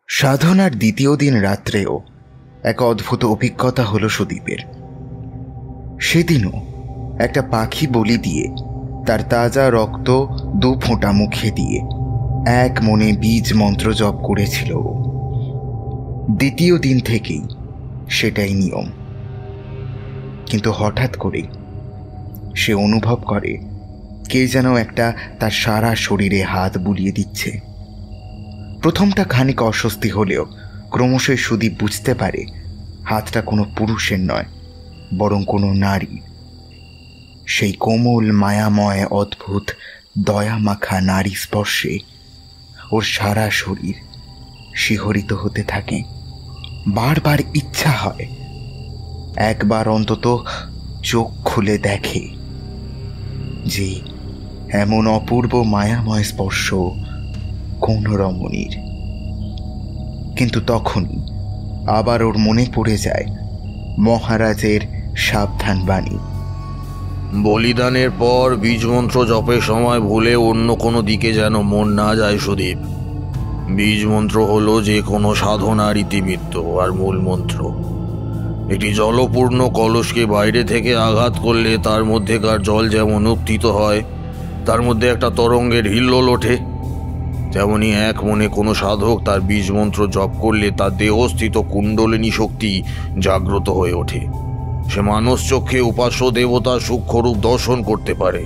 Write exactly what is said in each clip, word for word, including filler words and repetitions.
সাধনার দ্বিতীয় দিন রাত্রেও এক অদ্ভুত অভিজ্ঞতা হলো সুদীপের। সেদিনও একটা পাখি বলি দিয়ে তার তাজা রক্ত দু ফোঁটা মুখে দিয়ে এক মনে বীজ মন্ত্র জপ করেছিল। দ্বিতীয় দিন থেকেই সেটাই নিয়ম। কিন্তু হঠাৎ করে সে অনুভব করে কে যেন একটা তার সারা শরীরে হাত বুলিয়ে দিচ্ছে। প্রথমটা খানিক অস্বস্তি হলেও ক্রমশই সুদীপ বুঝতে পারে হাতটা কোনো পুরুষের নয়, বরং কোনো নারীর। সেই কোমল মায়াময় অদ্ভুত দয়ামাখা নারী স্পর্শে ওর সারা শরীর শিহরিত হতে থাকে। বারবার ইচ্ছা হয় একবার অন্তত চোখ খুলে দেখে যে এমন অপূর্ব মায়াময় স্পর্শ কোন রমণীর। কিন্তু তখনই আবার ওর মনে পড়ে যায় মহারাজের সাবধান বাণী, বলিদানের পর বীজমন্ত্র জপের সময় ভুলে অন্য কোনো দিকে যেন মন না যায় সুদীপ। বীজমন্ত্র হলো যে কোনো সাধনার ইতিবৃত্ত আর মূল মন্ত্র। একটি জলপূর্ণ কলসকে বাইরে থেকে আঘাত করলে তার মধ্যেকার জল যেমন উত্থিত হয়, তার মধ্যে একটা তরঙ্গের হিল্লোল ওঠে, তেমনি এক মনে কোনো সাধক তার বীজমন্ত্র জপ করলে তার দেহস্থিত কুণ্ডলিনী শক্তি জাগ্রত হয়ে ওঠে। সে মানস চক্ষে উপাস্য দেবতার সূক্ষ্মরূপ দর্শন করতে পারে।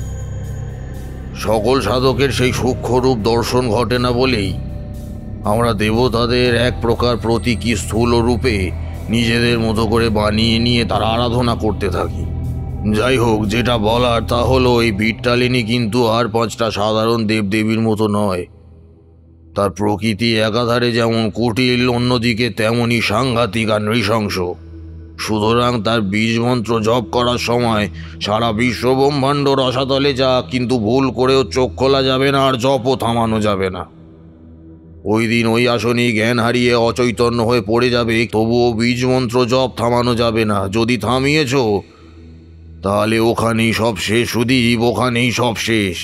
সকল সাধকের সেই সূক্ষ্মরূপ দর্শন ঘটে না বলেই আমরা দেবতাদের এক প্রকার প্রতীকী স্থূল রূপে নিজেদের মতো করে বানিয়ে নিয়ে তার আরাধনা করতে থাকি। যাই হোক, যেটা বলার তা হলো এই বিট্টালিনী কিন্তু আর পাঁচটা সাধারণ দেবদেবীর মতো নয়। তার প্রকৃতি একাধারে যেমন কুটিল, অন্যদিকে তেমনই সাংঘাতিক আর নৃশংস। সুতরাং তার বীজমন্ত্র জপ করার সময় সারা বিশ্ব ব্রহ্মাণ্ড রসাতলে যা, কিন্তু ভুল করেও চোখ খোলা যাবে না আর জপও থামানো যাবে না। ওই দিন ওই আসনেই জ্ঞান হারিয়ে অচৈতন্য হয়ে পড়ে যাবে, তবুও বীজমন্ত্র জপ থামানো যাবে না। যদি থামিয়েছ তাহলে ওখানেই সব শেষ সুদীপ, ওখানেই সব শেষ।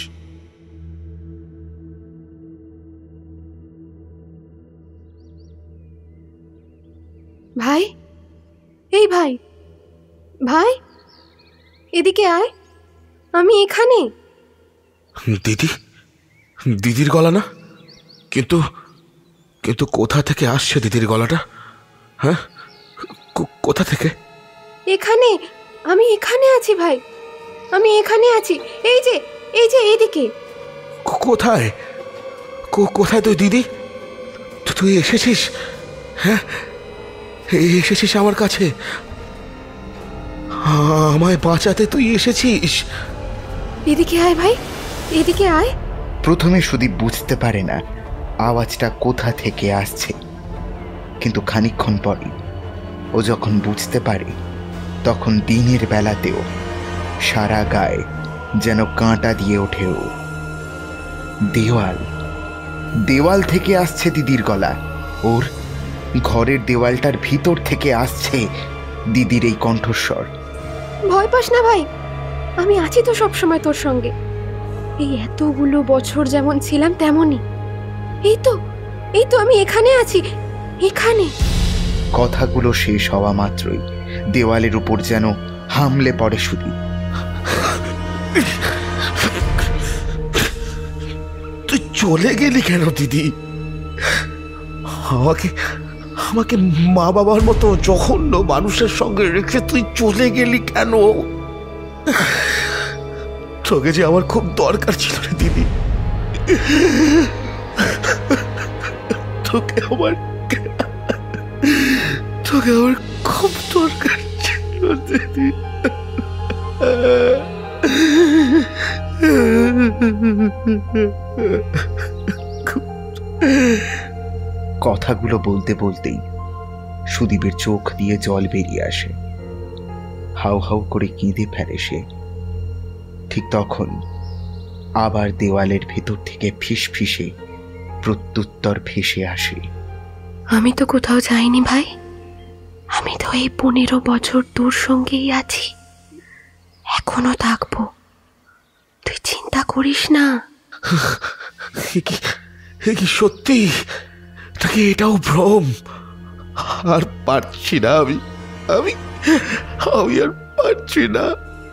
ভাই, এই ভাই, ভাই এদিকে আয়, আমি এখানে। দিদি, দিদির গলা না? কিন্তু কিন্তু কোথা থেকে আসছে দিদির গলাটা? হ্যাঁ, কোথা থেকে? এখানে, আমি এখানে আছি ভাই, আমি এখানে আছি। এই যে, এই যে এইদিকে। কোথায়? কোথায় তুই দিদি? তুই এসেছিস? হ্যাঁ, এসেছিস আমার কাছে? আমায় বাঁচাতে তুই এসেছিস? এদিকে আয় ভাই, এদিকে আয়। প্রথমে সুদীপ বুঝতে পারে না আওয়াজটা কোথা থেকে আসছে, কিন্তু খানিকক্ষণ পরে ও যখন বুঝতে পারে তখন দিনের বেলাতেও সারা গায়ে যেন কাঁটা দিয়ে ওঠে ও। দেওয়াল, দেওয়াল থেকে আসছে দিদির গলা। ওর ঘরের দেওয়ালটার ভিতর থেকে আসছে দিদির এই কণ্ঠস্বর। ভয় পাস না ভাই, আমি আছি তো সব সময় তোর সঙ্গে। এই এতগুলো বছর যেমন ছিলাম তেমনই। এই তো, এই তো আমি এখানে আছি, এখানে। কথাগুলো শেষ হওয়া মাত্রই দেওয়ালের উপর যেন হামলে পড়ে সুদীপ। তুই চলে গেলি কেন দিদি? আমাকে আমাকে মা বাবার মতো জঘন্য মানুষের সঙ্গে রেখে তুই চলে গেলি কেন? তোকে যে আমার খুব দরকার ছিল রে দিদি। তোকে আমার তোকে আমার খুব দরকার ছিল দিদি। কথাগুলো বলতে বলতেই সুদীপের চোখ দিয়ে জল বেরিয়ে আসে। হাউ হাউ করে কেঁদে ফেলে সে। ঠিক তখন আবার দেওয়ালের ভেতর থেকে ফিস ফিসে প্রত্যুত্তর ভেসে আসে, আমি তো কোথাও যাইনি ভাই, আমি তো এই পনেরো বছর তোর সঙ্গেই আছি, এখনো থাকবো, তুই চিন্তা করিস না। কি সত্যি? নাকি এটাও ভ্রম? আর পারছি না আমি আমি আমি আর পারছি না।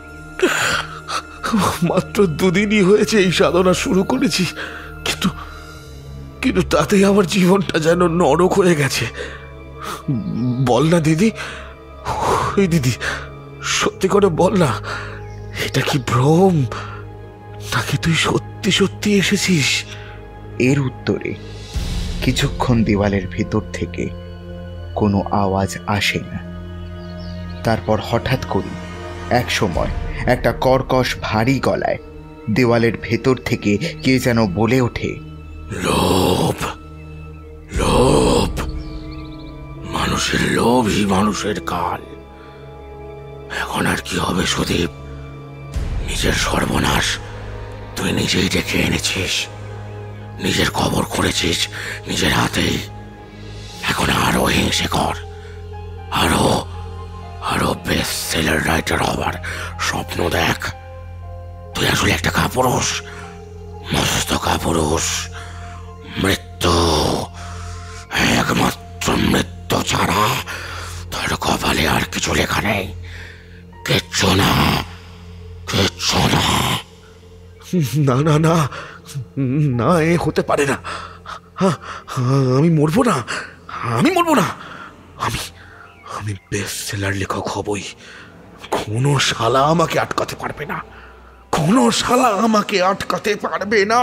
মাত্র দুদিনই হয়েছে এই সাধনা শুরু করেছি, কিন্তু কিন্তু তাতেই আমার জীবনটা যেন নরক হয়ে গেছে। বল না দিদি, ওই দিদি, সত্যি করে বল না, এটা কি ভ্রম নাকি তুই সত্যি সত্যি এসেছিস? এর উত্তরে কিছুক্ষণ দেওয়ালের ভেতর থেকে কোনো আওয়াজ আসে না। তারপর হঠাৎ করে এক সময় একটা কর্কশ ভারী গলায় দেওয়ালের ভেতর থেকে কে যেন বলে ওঠে, লোভ, লোভ, মানুষের লোভই মানুষের কাল। এখন আর কি হবে সুদীপ? নিজের সর্বনাশ তুই নিজেই ডেকে এনেছিস, নিজের কবর করেছিস নিজের হাতেই। এখন আরো হিংসে কর, আরো আরো বেস্ট সেলার রাইটার হবার স্বপ্ন দেখ। তুই আসলে একটা কাপুরুষ, মস্ত কাপুরুষ। মৃত্যু, একমাত্র মৃত্যু ছাড়া তোর কপালে আর কিছু লেখা নেই। কিচ্ছু না, কিচ্ছু না। না না না না, এ হতে পারে না। আমি মরবো না, আমি মরবো না। আমি আমি বেস্ট সেলার লেখক হবই। কোনো শালা আমাকে আটকাতে পারবে না, কোনো শালা আমাকে আটকাতে পারবে না।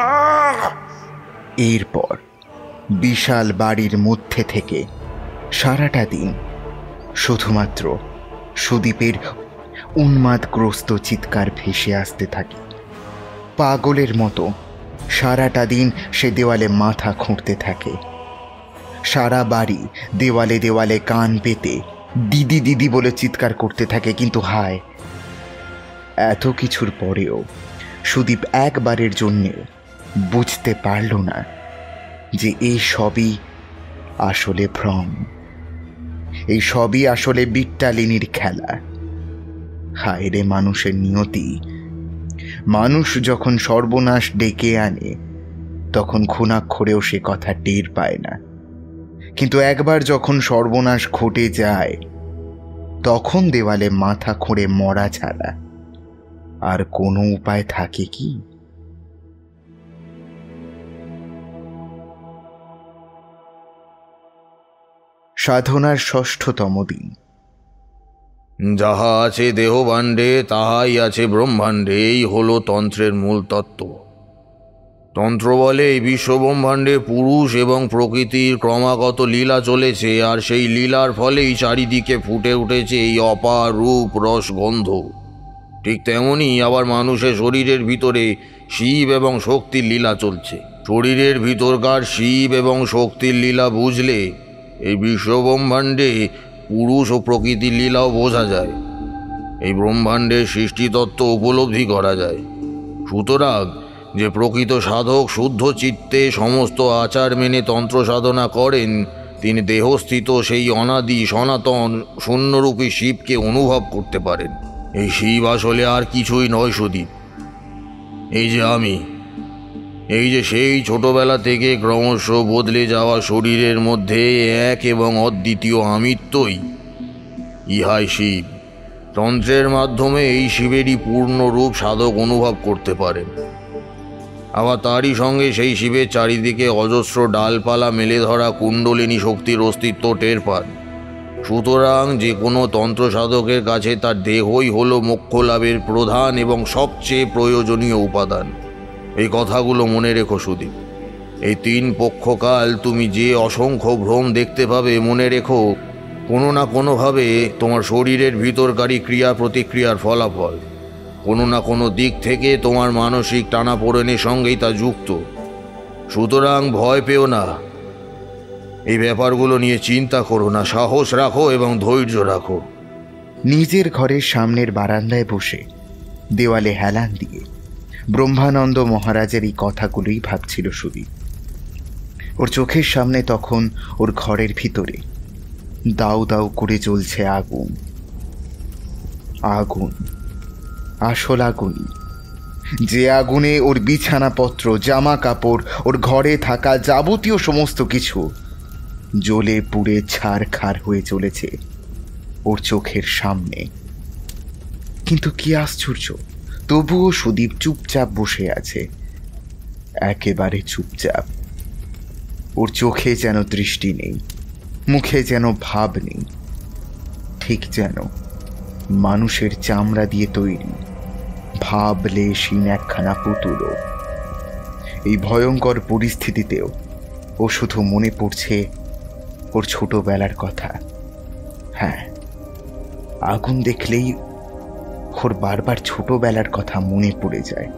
এরপর বিশাল বাড়ির মধ্যে থেকে সারাটা দিন শুধুমাত্র সুদীপের উন্মাদগ্রস্ত চিৎকার ভেসে আসতে থাকে। পাগলের মতো সারাটা দিন সে দেওয়ালে মাথা খুঁড়তে থাকে। সারা বাড়ি দেওয়ালে দেওয়ালে কান পেতে দিদি দিদি বলে চিৎকার করতে থাকে। কিন্তু হায়, এত কিছুর পরেও সুদীপ একবারের জন্যেও বুঝতে পারল না যে এই সবই আসলে ভ্রম, এই সবই আসলে বিট্টালিনীর খেলা। হায় রে মানুষের নিয়তি! মানুষ যখন সর্বনাশ ডেকে আনে তখন ঘুণাক্ষরেও সে কথা টের পায় না, কিন্তু একবার যখন সর্বনাশ ঘটে যায় তখন দেওয়ালে মাথা খুঁড়ে মরা ছাড়া আর কোনো উপায় থাকে কি? সাধনার ষষ্ঠতম দিন। যাহা আছে দেহভাণ্ডে তাহাই আছে ব্রহ্মাণ্ডে, এই হলো তন্ত্রের মূল তত্ত্ব। তন্ত্র বলে এই বিশ্বব্রহ্মাণ্ডে পুরুষ এবং প্রকৃতির ক্রমাগত লীলা চলেছে, আর সেই লীলার ফলেই চারিদিকে ফুটে উঠেছে এই অপার রূপ রস গন্ধ। ঠিক তেমনই আবার মানুষের শরীরের ভিতরে শিব এবং শক্তির লীলা চলছে। শরীরের ভিতরকার শিব এবং শক্তির লীলা বুঝলে এই বিশ্বব্রহ্মাণ্ডে পুরুষ ও প্রকৃতির লীলাও বোঝা যায়, এই ব্রহ্মাণ্ডের সৃষ্টিতত্ত্ব উপলব্ধি করা যায়। সুতরাং যে প্রকৃত সাধক শুদ্ধ চিত্তে সমস্ত আচার মেনে তন্ত্র সাধনা করেন, তিনি দেহস্থিত সেই অনাদি সনাতন শূন্যরূপী শিবকে অনুভব করতে পারেন। এই শিব আসলে আর কিছুই নয় সুদীপ, এই যে আমি, এই যে সেই ছোটবেলা থেকে ক্রমশ বদলে যাওয়া শরীরের মধ্যে এক এবং অদ্বিতীয় আমিত্বই, ইহাই শিব। তন্ত্রের মাধ্যমে এই শিবেরই পূর্ণ রূপ সাধক অনুভব করতে পারেন। আবার তারই সঙ্গে সেই শিবের চারিদিকে অজস্র ডালপালা মেলে ধরা কুণ্ডলিনী শক্তির অস্তিত্ব টের পান। সুতরাং যে কোনো তন্ত্র সাধকের কাছে তার দেহই হল মোক্ষ লাভের প্রধান এবং সবচেয়ে প্রয়োজনীয় উপাদান। এই কথাগুলো মনে রেখো সুদীপ। এই তিন পক্ষকাল তুমি যে অসংখ্য ভ্রম দেখতে পাবে, মনে রেখো কোনো না কোনোভাবে তোমার শরীরের ভিতরকারী ক্রিয়া প্রতিক্রিয়ার ফলাফল। কোনো না কোনো দিক থেকে তোমার মানসিক টানাপোড়েনের সঙ্গেই তা যুক্ত। সুতরাং ভয় পেও না, এই ব্যাপারগুলো নিয়ে চিন্তা করো না, সাহস রাখো এবং ধৈর্য রাখো। নিজের ঘরের সামনের বারান্দায় বসে দেওয়ালে হেলান দিয়ে ব্রহ্মানন্দ মহারাজের এই কথাগুলোই ভাবছিল সুদীপ। ওর চোখের সামনে তখন ওর ঘরের ভিতরে দাউ দাউ করে জ্বলছে আগুন। আগুন, আসল আগুনই, যে আগুনে ওর বিছানাপত্র, জামা কাপড়, ওর ঘরে থাকা যাবতীয় সমস্ত কিছু জ্বলে পুড়ে ছারখার হয়ে চলেছে ওর চোখের সামনে। কিন্তু কি আশ্চর্য, তবুও সুদীপ চুপচাপ বসে আছে, একেবারে চুপচাপ। ওর চোখে যেন দৃষ্টি নেই, মুখে যেন ভাব নেই, ঠিক যেন মানুষের চামড়া দিয়ে তৈরি ভাবলেশীন একখানা পুতুল। এই ভয়ঙ্কর পরিস্থিতিতেও ও শুধু মনে পড়ছে ওর ছোটবেলার কথা। হ্যাঁ, আগুন দেখলেই ওর বারবার ছোটবেলার কথা মনে পড়ে যায়।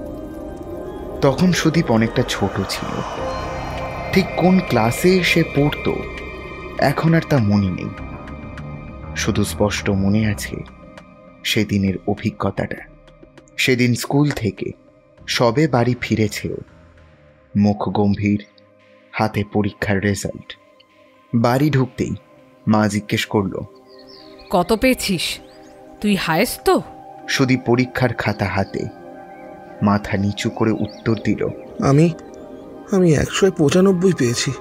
তখন সুদীপ অনেকটা ছোট ছিল, ঠিক কোন ক্লাসে সে পড়তো এখন আর তা মনে নেই। শুধু স্পষ্ট মনে আছে সেদিনের অভিজ্ঞতাটা। সেদিন স্কুল থেকে সবে বাড়ি ফিরেছে ও, মুখ গম্ভীর, হাতে পরীক্ষার রেজাল্ট। বাড়ি ঢুকতেই মা জিজ্ঞেস করল, কত পেয়েছিস তুই? হায়েস্ট তো? সুদীপ পরীক্ষার খাতা হাতে মাথা নিচু করে উত্তর দিল, আমি আমি একশো পঁচানব্বই পেয়েছি।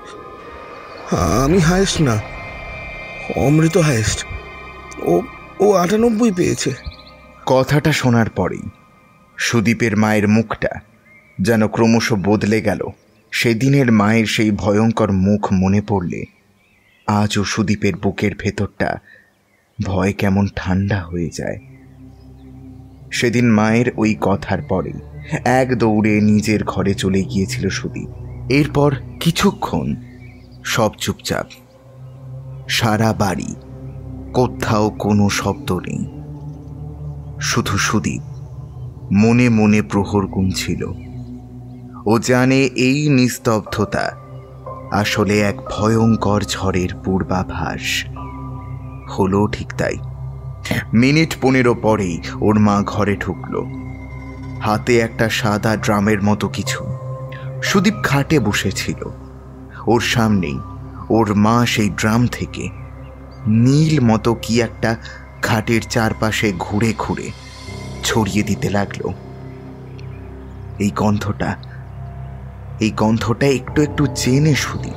আমি হায়েস্ট না, অমৃত হায়েস্ট। ও ও আটানব্বই পেয়েছে। কথাটা শোনার পরেই সুদীপের মায়ের মুখটা যেন ক্রমশ বদলে গেল। সেদিনের মায়ের সেই ভয়ঙ্কর মুখ মনে পড়লে আজও সুদীপের বুকের ভেতরটা ভয় কেমন ঠান্ডা হয়ে যায়। সেদিন মায়ের ওই কথার পরে এক দৌড়ে নিজের ঘরে চলে গিয়েছিল সুদীপ। এরপর কিছুক্ষণ সব চুপচাপ, সারা বাড়ি কোথাও কোনো শব্দ নেই, শুধু সুদীপ মনে মনে প্রহর গুনছিল। ও জানে এই নিস্তব্ধতা আসলে এক ভয়ঙ্কর ঝড়ের পূর্বাভাস। হলো ঠিক তাই। মিনিট পনেরো পরেই ওর মা ঘরে ঢুকল, হাতে একটা সাদা ড্রামের মতো কিছু। সুদীপ খাটে বসেছিল, ওর সামনেই ওর মা সেই ড্রাম থেকে নীল মতো কি একটা খাটের চারপাশে ঘুরে ঘুরে ছড়িয়ে দিতে লাগলো। এই গন্ধটা এই গন্ধটা একটু একটু চেনে সুদীপ।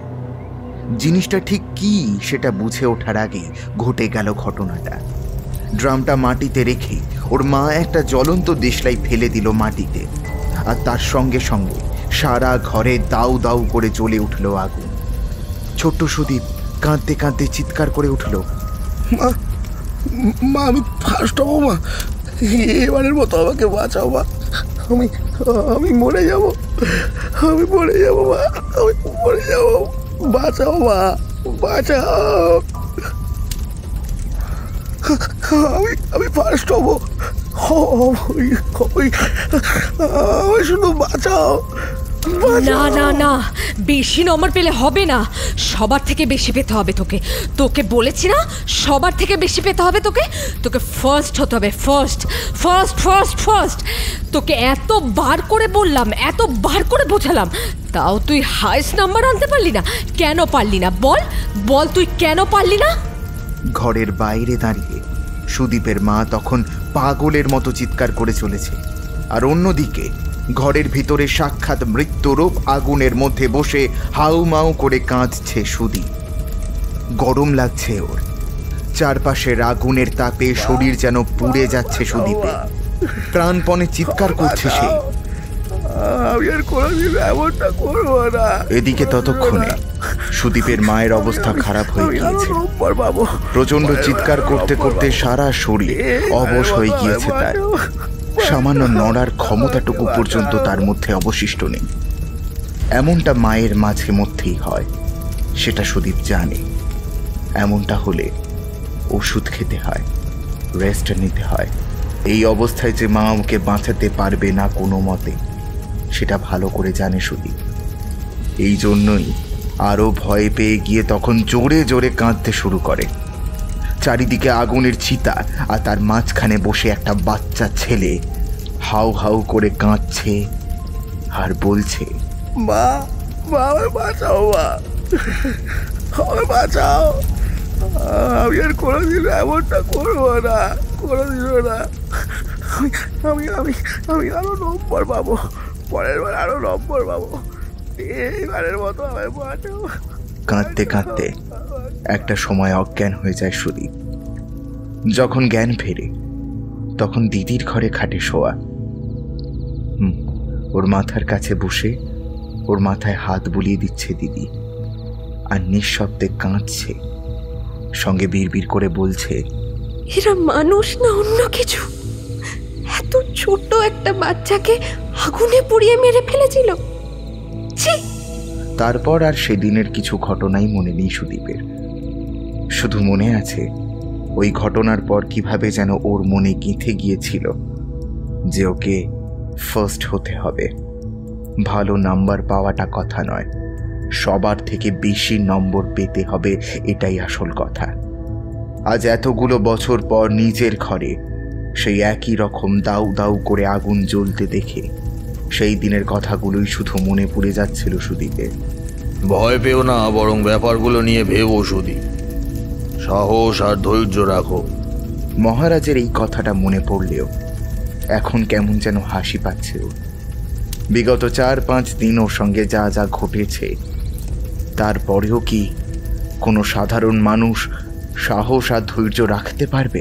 জিনিসটা ঠিক কি সেটা বুঝে ওঠার আগেই ঘটে গেল ঘটনাটা। ড্রামটা মাটিতে রেখে ওর মা একটা জ্বলন্ত দেশলাই ফেলে দিল মাটিতে, আর তার সঙ্গে সঙ্গে সারা ঘরে দাউ দাউ করে জ্বলে উঠল আগুন। ছোট্ট সুদীপ কাঁদতে কাঁদতে চিৎকার করে উঠল, মা মা আমি ফার্স্ট হবো, মা এবারের মতো আমাকে বাঁচাও মা, আমি আমি মরে যাব, আমি মরে যাব মা, আমি মরে যাব, বাঁচাও মা, বাঁচাও, আমি আমি ফার্স্ট হবো, আমি শুধু বাঁচাও। না না না, বেশি নম্বর পেলে হবে না, সবার থেকে বেশি পেতে হবে তোকে। তোকে বলেছি না, সবার থেকে বেশি পেতে হবে তোকে। তোকে ফার্স্ট হতে হবে, ফার্স্ট ফার্স্ট ফার্স্ট ফার্স্ট। তোকে এতবার করে বললাম, এতবার করে বোঝালাম, তাও তুই হাইস্ট নাম্বার আনতে পারলি না। কেন পারলি না বল, বল তুই কেন পারলি না? ঘরের বাইরে দাঁড়িয়ে সুদীপের মা তখন পাগলের মতো চিৎকার করে চলেছে, আর অন্যদিকে ঘরের ভিতরে সাক্ষাৎ মৃত্যুরূপ আগুনের মধ্যে বসে হাউমাউ করে কাঁদছে সুদীপ। গরম লাগছে ওর, চারপাশের আগুনের তাপে শরীর যেন পুড়ে যাচ্ছে সুদীপে। প্রাণপণে চিৎকার করছে সে। এদিকে ততক্ষণে সুদীপের মায়ের অবস্থা খারাপ হয়ে গিয়েছে। প্রচন্ড চিৎকার করতে করতে সারা শরীর অবশ হয়ে গিয়েছে তার। সামান্য নড়ার ক্ষমতাটুকু পর্যন্ত তার মধ্যে অবশিষ্ট নেই। এমনটা মায়ের মাঝে মধ্যেই হয়, সেটা সুদীপ জানে। এমনটা হলে ওষুধ খেতে হয়, রেস্ট নিতে হয়। এই অবস্থায় যে মা ওকে বাঁচাতে পারবে না কোনো মতে, সেটা ভালো করে জানে সুদীপ। এই জন্যই আরো ভয় পেয়ে গিয়ে তখন জোরে জোরে কাঁদতে শুরু করে। চারিদিকে আগুনের চিতা, আর তার মাঝখানে বসে একটা বাচ্চা ছেলে হাউ হাউ করে কাঁদছে আর বলছে, মা মা আমায় বাঁচাও, মা আমায় বাঁচাও, আমি আর কোনোদিন এমনটা করবো না, কোনোদিন না। আমি আমি আমি আমি আরো নম্বর পাবো, পরের বার আরো নম্বর পাবো, এইবারের মতো আমায় বাঁচাও, কাঁদতে কাঁদতে একটা সময় অজ্ঞান হয়ে যায় সুদীপ। যখন জ্ঞান ফেরে তখন দিদির ঘরে খাটে শোয়া। হুম ওর মাথার কাছে বসে ওর মাথায় হাত বুলিয়ে দিচ্ছে দিদি, আর নিঃশব্দে কাঁদছে, সঙ্গে বিড়বিড় করে বলছে, এরা মানুষ না অন্য কিছু? এত ছোট একটা বাচ্চাকে আগুনে পুড়িয়ে মেরে ফেলেছিল। ছি! তারপর আর সেদিনের কিছু ঘটনাই মনে নেই সুদীপের। শুধু মনে আছে ওই ঘটনার পর কিভাবে যেন ওর মনে গেঁথে গিয়েছিল যে ওকে ফার্স্ট হতে হবে। ভালো নাম্বার পাওয়াটা কথা নয়, সবার থেকে বেশি নম্বর পেতে হবে, এটাই আসল কথা। আজ এতগুলো বছর পর নিজের ঘরে সেই একই রকম দাউ দাউ করে আগুন জ্বলতে দেখে সেই দিনের কথাগুলোই শুধু মনে পড়ে যাচ্ছিল সুদীপের। ভয় পেও না, বরং ব্যাপারগুলো নিয়ে ভেবো সুদীপ। সাহস আর ধৈর্য রাখো। মহারাজের এই কথাটা মনে পড়লেও এখন কেমন যেন হাসি পাচ্ছে ওর। বিগত চার পাঁচ দিন ওর সঙ্গে যা যা ঘটেছে, তারপরেও কি কোনো সাধারণ মানুষ সাহস আর ধৈর্য রাখতে পারবে?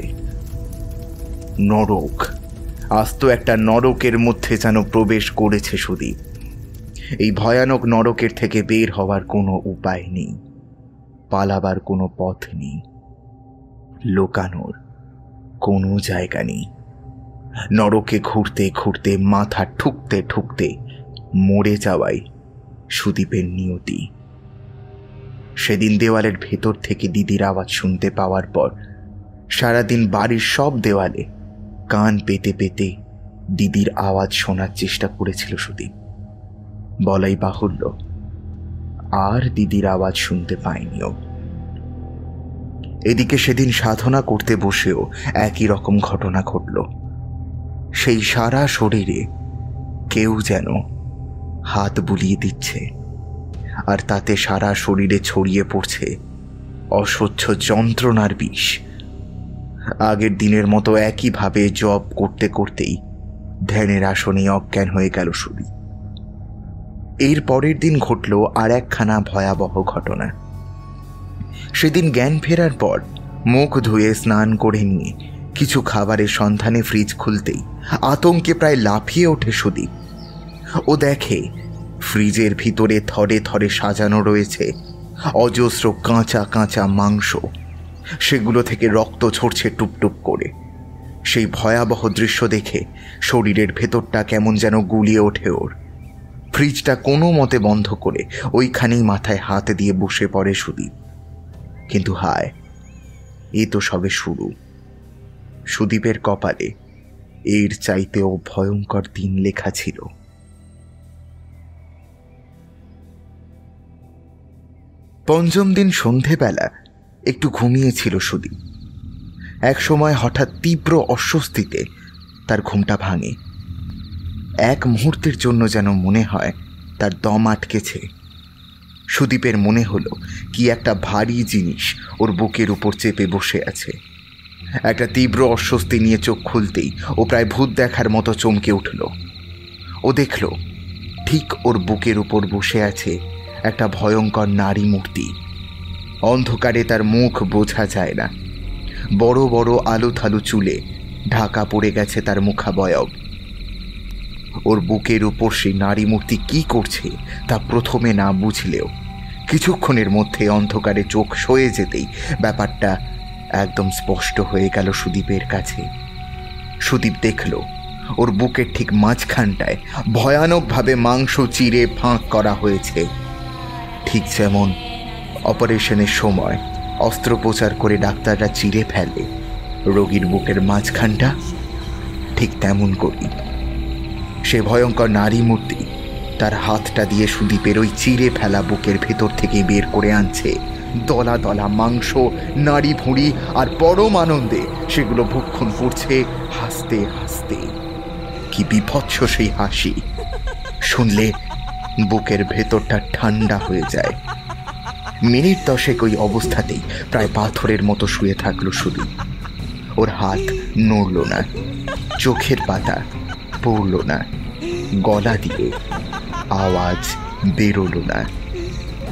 নরক, আজ তো একটা নরকের মধ্যে যেন প্রবেশ করেছে সুদীপ। এই ভয়ানক নরকের থেকে বের হওয়ার কোনো উপায় নেই, পালাবার কোনো পথ নেই, লোকানোর কোনো জায়গা নেই। নরকে ঘুরতে ঘুরতে মাথা ঠুকতে ঠুকতে মরে যাওয়াই সুদীপের নিয়তি। সেদিন দেওয়ালের ভেতর থেকে দিদির আওয়াজ শুনতে পাওয়ার পর সারাদিন বাড়ির সব দেওয়ালে কান পেতে পেতে দিদির আওয়াজ শোনার চেষ্টা করেছিল সুদীপ। বলাই বাহুল্য, আর দিদির আওয়াজ শুনতে পায়নিও। এদিকে সেদিন সাধনা করতে বসেও একই রকম ঘটনা ঘটল। সেই সারা শরীরে কেউ যেন হাত বুলিয়ে দিচ্ছে, আর তাতে সারা শরীরে ছড়িয়ে পড়ছে অসহ্য যন্ত্রণার বিষ। আগের দিনের মতো একইভাবে জপ করতে করতেই ধ্যানের আসনে অজ্ঞান হয়ে গেল সুদীপ। এর পরের দিন ঘটল আর একখানা ভয়াবহ ঘটনা। সেদিন জ্ঞান ফেরার পর মুখ ধুয়ে স্নান করে নিয়ে কিছু খাবারের সন্ধানে ফ্রিজ খুলতেই আতঙ্কে প্রায় লাফিয়ে ওঠে সুদীপ। ও দেখে ফ্রিজের ভিতরে থরে থরে সাজানো রয়েছে অজস্র কাঁচা কাঁচা মাংস, সেগুলো থেকে রক্ত ঝরছে টুপটুপ করে। সেই ভয়াবহ দৃশ্য দেখে শরীরের ভেতরটা কেমন যেন গুলিয়ে ওঠে ওর। ফ্রিজটা কোনো মতে বন্ধ করে ওইখানেই মাথায় হাত দিয়ে বসে পড়ে সুদীপ। কিন্তু হায়, এ তো সবে শুরু। সুদীপের কপালে এর চাইতেও ভয়ঙ্কর দিন লেখা ছিল। পঞ্চম দিন সন্ধেবেলা একটু ঘুমিয়েছিল সুদীপ। এক সময় হঠাৎ তীব্র অস্বস্তিতে তার ঘুমটা ভাঙে। এক মুহূর্তের জন্য যেন মনে হয় তার দম আটকেছে। সুদীপের মনে হলো কি একটা ভারী জিনিস ওর বুকের উপর চেপে বসে আছে। একটা তীব্র অস্বস্তি নিয়ে চোখ খুলতেই ও প্রায় ভূত দেখার মতো চমকে উঠল। ও দেখল ঠিক ওর বুকের উপর বসে আছে একটা ভয়ঙ্কর নারী মূর্তি। অন্ধকারে তার মুখ বোঝা যায় না। বড় বড় আলু থালু চুলে ঢাকা পড়ে গেছে তার মুখাবয়ব। ওর বুকের উপর সেই নারী মূর্তি কি করছে তা প্রথমে না বুঝলেও কিছুক্ষণের মধ্যে অন্ধকারে চোখ সয়ে যেতেই ব্যাপারটা একদম স্পষ্ট হয়ে গেল সুদীপের কাছে। সুদীপ দেখল ওর বুকের ঠিক মাঝখানটায় ভয়ানকভাবে মাংস চিরে ফাঁক করা হয়েছে। ঠিক যেমন অপারেশনের সময় অস্ত্রোপচার করে ডাক্তাররা চিরে ফেলে রোগীর বুকের মাঝখানটা, ঠিক তেমন করি সে ভয়ঙ্কর নারী মূর্তি তার হাতটা দিয়ে সুদীপের ওই চিরে ফেলা বুকের ভেতর থেকে বের করে আনছে দলা দলা মাংস, নাড়ি ভুঁড়ি, আর পরম আনন্দে সেগুলো ভক্ষণ করছে হাসতে হাসতে। কি বিভৎস সেই হাসি! শুনলে বুকের ভেতরটা ঠান্ডা হয়ে যায়। মিনিট দশেক ওই অবস্থাতেই প্রায় পাথরের মতো শুয়ে থাকলো সুদীপ। ওর হাত নড়ল না, চোখের পাতা পড়ল না, গলা দিয়ে আওয়াজ বেরোলো না।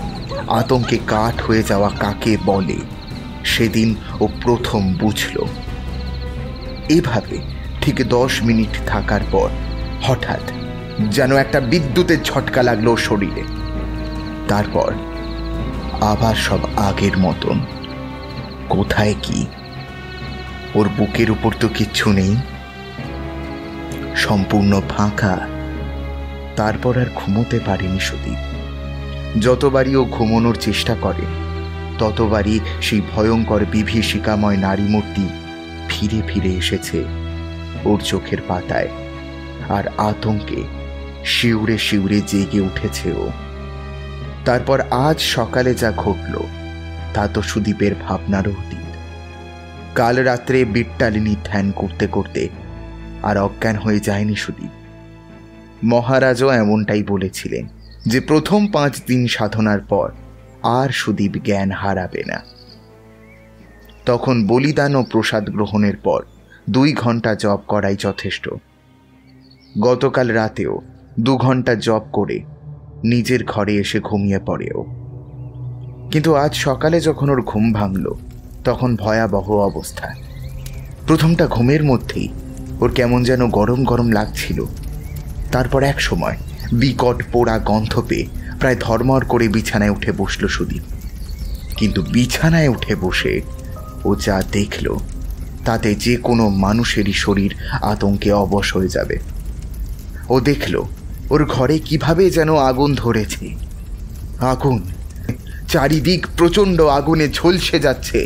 আতঙ্কে কাঠ হয়ে যাওয়া কাকে বলে সেদিন ও প্রথম বুঝল। এভাবে ঠিক দশ মিনিট থাকার পর হঠাৎ যেন একটা বিদ্যুতের ঝটকা লাগলো শরীরে। তারপর আবার সব আগের মতন। কোথায় কি? ওর বুকের উপর তো কিচ্ছু নেই, সম্পূর্ণ ফাঁকা। তারপর আর ঘুমোতে পারেনি সুদীপ। যতবারই ও ঘুমানোর চেষ্টা করে ততবারই সেই ভয়ঙ্কর বিভীষিকাময় নারী মূর্তি ফিরে ফিরে এসেছে ওর চোখের পাতায়, আর আতঙ্কে শিউরে শিউরে জেগে উঠেছে ও। তারপর আজ সকালে যা ঘটল তা তো সুদীপের ভাবনারও অতীত। কাল রাত্রে বিট্টালিনী ধ্যান করতে করতে আর অজ্ঞান হয়ে যায়নি সুদীপ। মহারাজও এমনটাই বলেছিলেন যে প্রথম পাঁচ দিন সাধনার পর আর সুদীপ জ্ঞান হারাবে না। তখন বলিদান ও প্রসাদ গ্রহণের পর দুই ঘন্টা জপ করাই যথেষ্ট। গতকাল রাতেও দু ঘন্টা জপ করে নিজের ঘরে এসে ঘুমিয়ে পড়েও। কিন্তু আজ সকালে যখন ওর ঘুম ভাঙল তখন ভয়াবহ অবস্থা। প্রথমটা ঘুমের মধ্যেই ওর কেমন যেন গরম গরম লাগছিল। তারপর এক সময় বিকট পোড়া গন্ধ পেয়ে প্রায় ধর্মর করে বিছানায় উঠে বসল সুদীপ। কিন্তু বিছানায় উঠে বসে ও যা দেখল তাতে যে কোনো মানুষেরই শরীর আতঙ্কে অবশ হয়ে যাবে। ও দেখল ওর ঘরে কিভাবে যেন আগুন ধরেছে। আগুন চারিদিক প্রচন্ড আগুনে ঝলসে যাচ্ছে।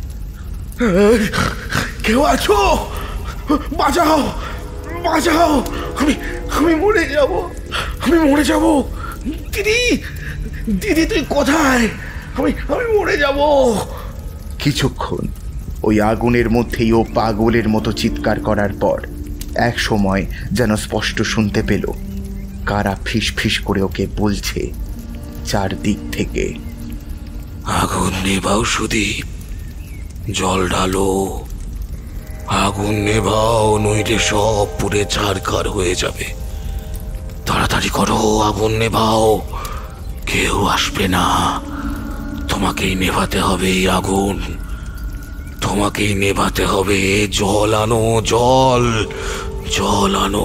কেউ আছো? বাঁচাও, বাঁচাও, আমি আমি মরে যাব, আমি মরে যাব। দিদি, দিদি তুই কোথায়? আমি আমি মরে যাব। কিছুক্ষণ ওই আগুনের মধ্যেই ও পাগলের মতো চিৎকার করার পর এক সময় যেন স্পষ্ট শুনতে পেল কারা ফিস ফিস করে ওকে বলছে চারদিক থেকে, আগুন নেভাও সুদীপ, জল ঢালো, আগুন নেভাও, নইলে সব পুড়ে ছারখার হয়ে যাবে। তাড়াতাড়ি করো, আগুন নেভাও, কেউ আসবে না, তোমাকেই নেভাতে হবে এই আগুন, তোমাকেই নেভাতে হবে। জল আনো, জল, জল আনো,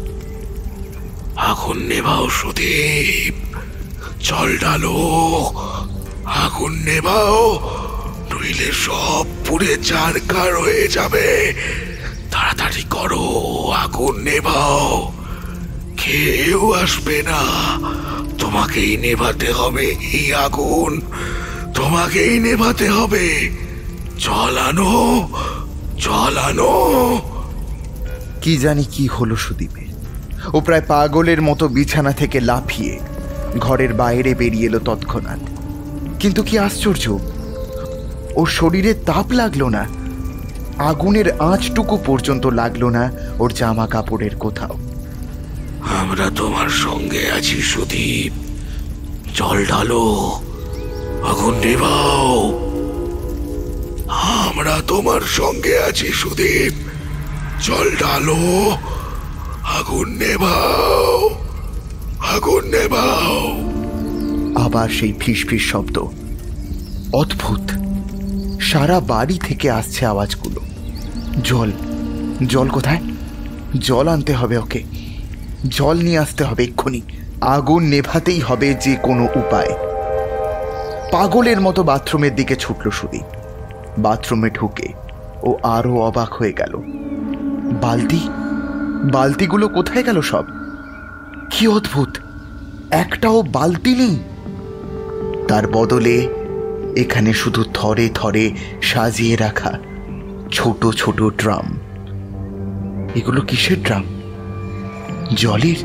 আগুন নেভাও সুদীপ, জল ঢালো, আগুন নেভাও, নইলে সব পুড়ে ছারখার হয়ে যাবে। তাড়াতাড়ি করো, আগুন নেভাও, কেউ আসবে না, তোমাকেই নেভাতে হবে এই আগুন, তোমাকেই নেভাতে হবে। জল আনো, জল আনো। কি জানি কি হলো সুদীপের। ও প্রায় পাগলের মতো বিছানা থেকে লাফিয়ে ঘরের বাইরে বেরিয়ে এলো তৎক্ষণাৎ। কিন্তু কি আশ্চর্য, ওর শরীরে তাপ লাগলো না, আগুনের আঁচটুকু পর্যন্ত লাগলো না ওর জামা কাপড়ের কোথাও। আমরা তোমার সঙ্গে আছি সুদীপ, জল ঢালো, আগুন নেভাও। আমরা তোমার সঙ্গে আছি সুদীপ, জল ঢালো, আগুন নেভাও, আগুন নেভাও। আবার সেই ফিস ফিস শব্দ। অদ্ভুত, সারা বাড়ি থেকে আসছে আওয়াজগুলো। জল, জল কোথায়? জল আনতে হবে ওকে, জল নিয়ে আসতে হবে এক্ষুনি। আগুন নেভাতেই হবে যে কোনো উপায়। পাগলের মতো বাথরুমের দিকে ছুটল সুদীপ। বাথরুমে ঢুকে ও আরো অবাক হয়ে গেল। বালতি, বালতিগুলো কোথায় গেল সব? কি অদ্ভুত, একটাও বালতি নেই। তার বদলে এখানে শুধু থরে থরে সাজিয়ে রাখা ছোট ছোট ড্রাম। এগুলো কিসের ড্রাম? জলের?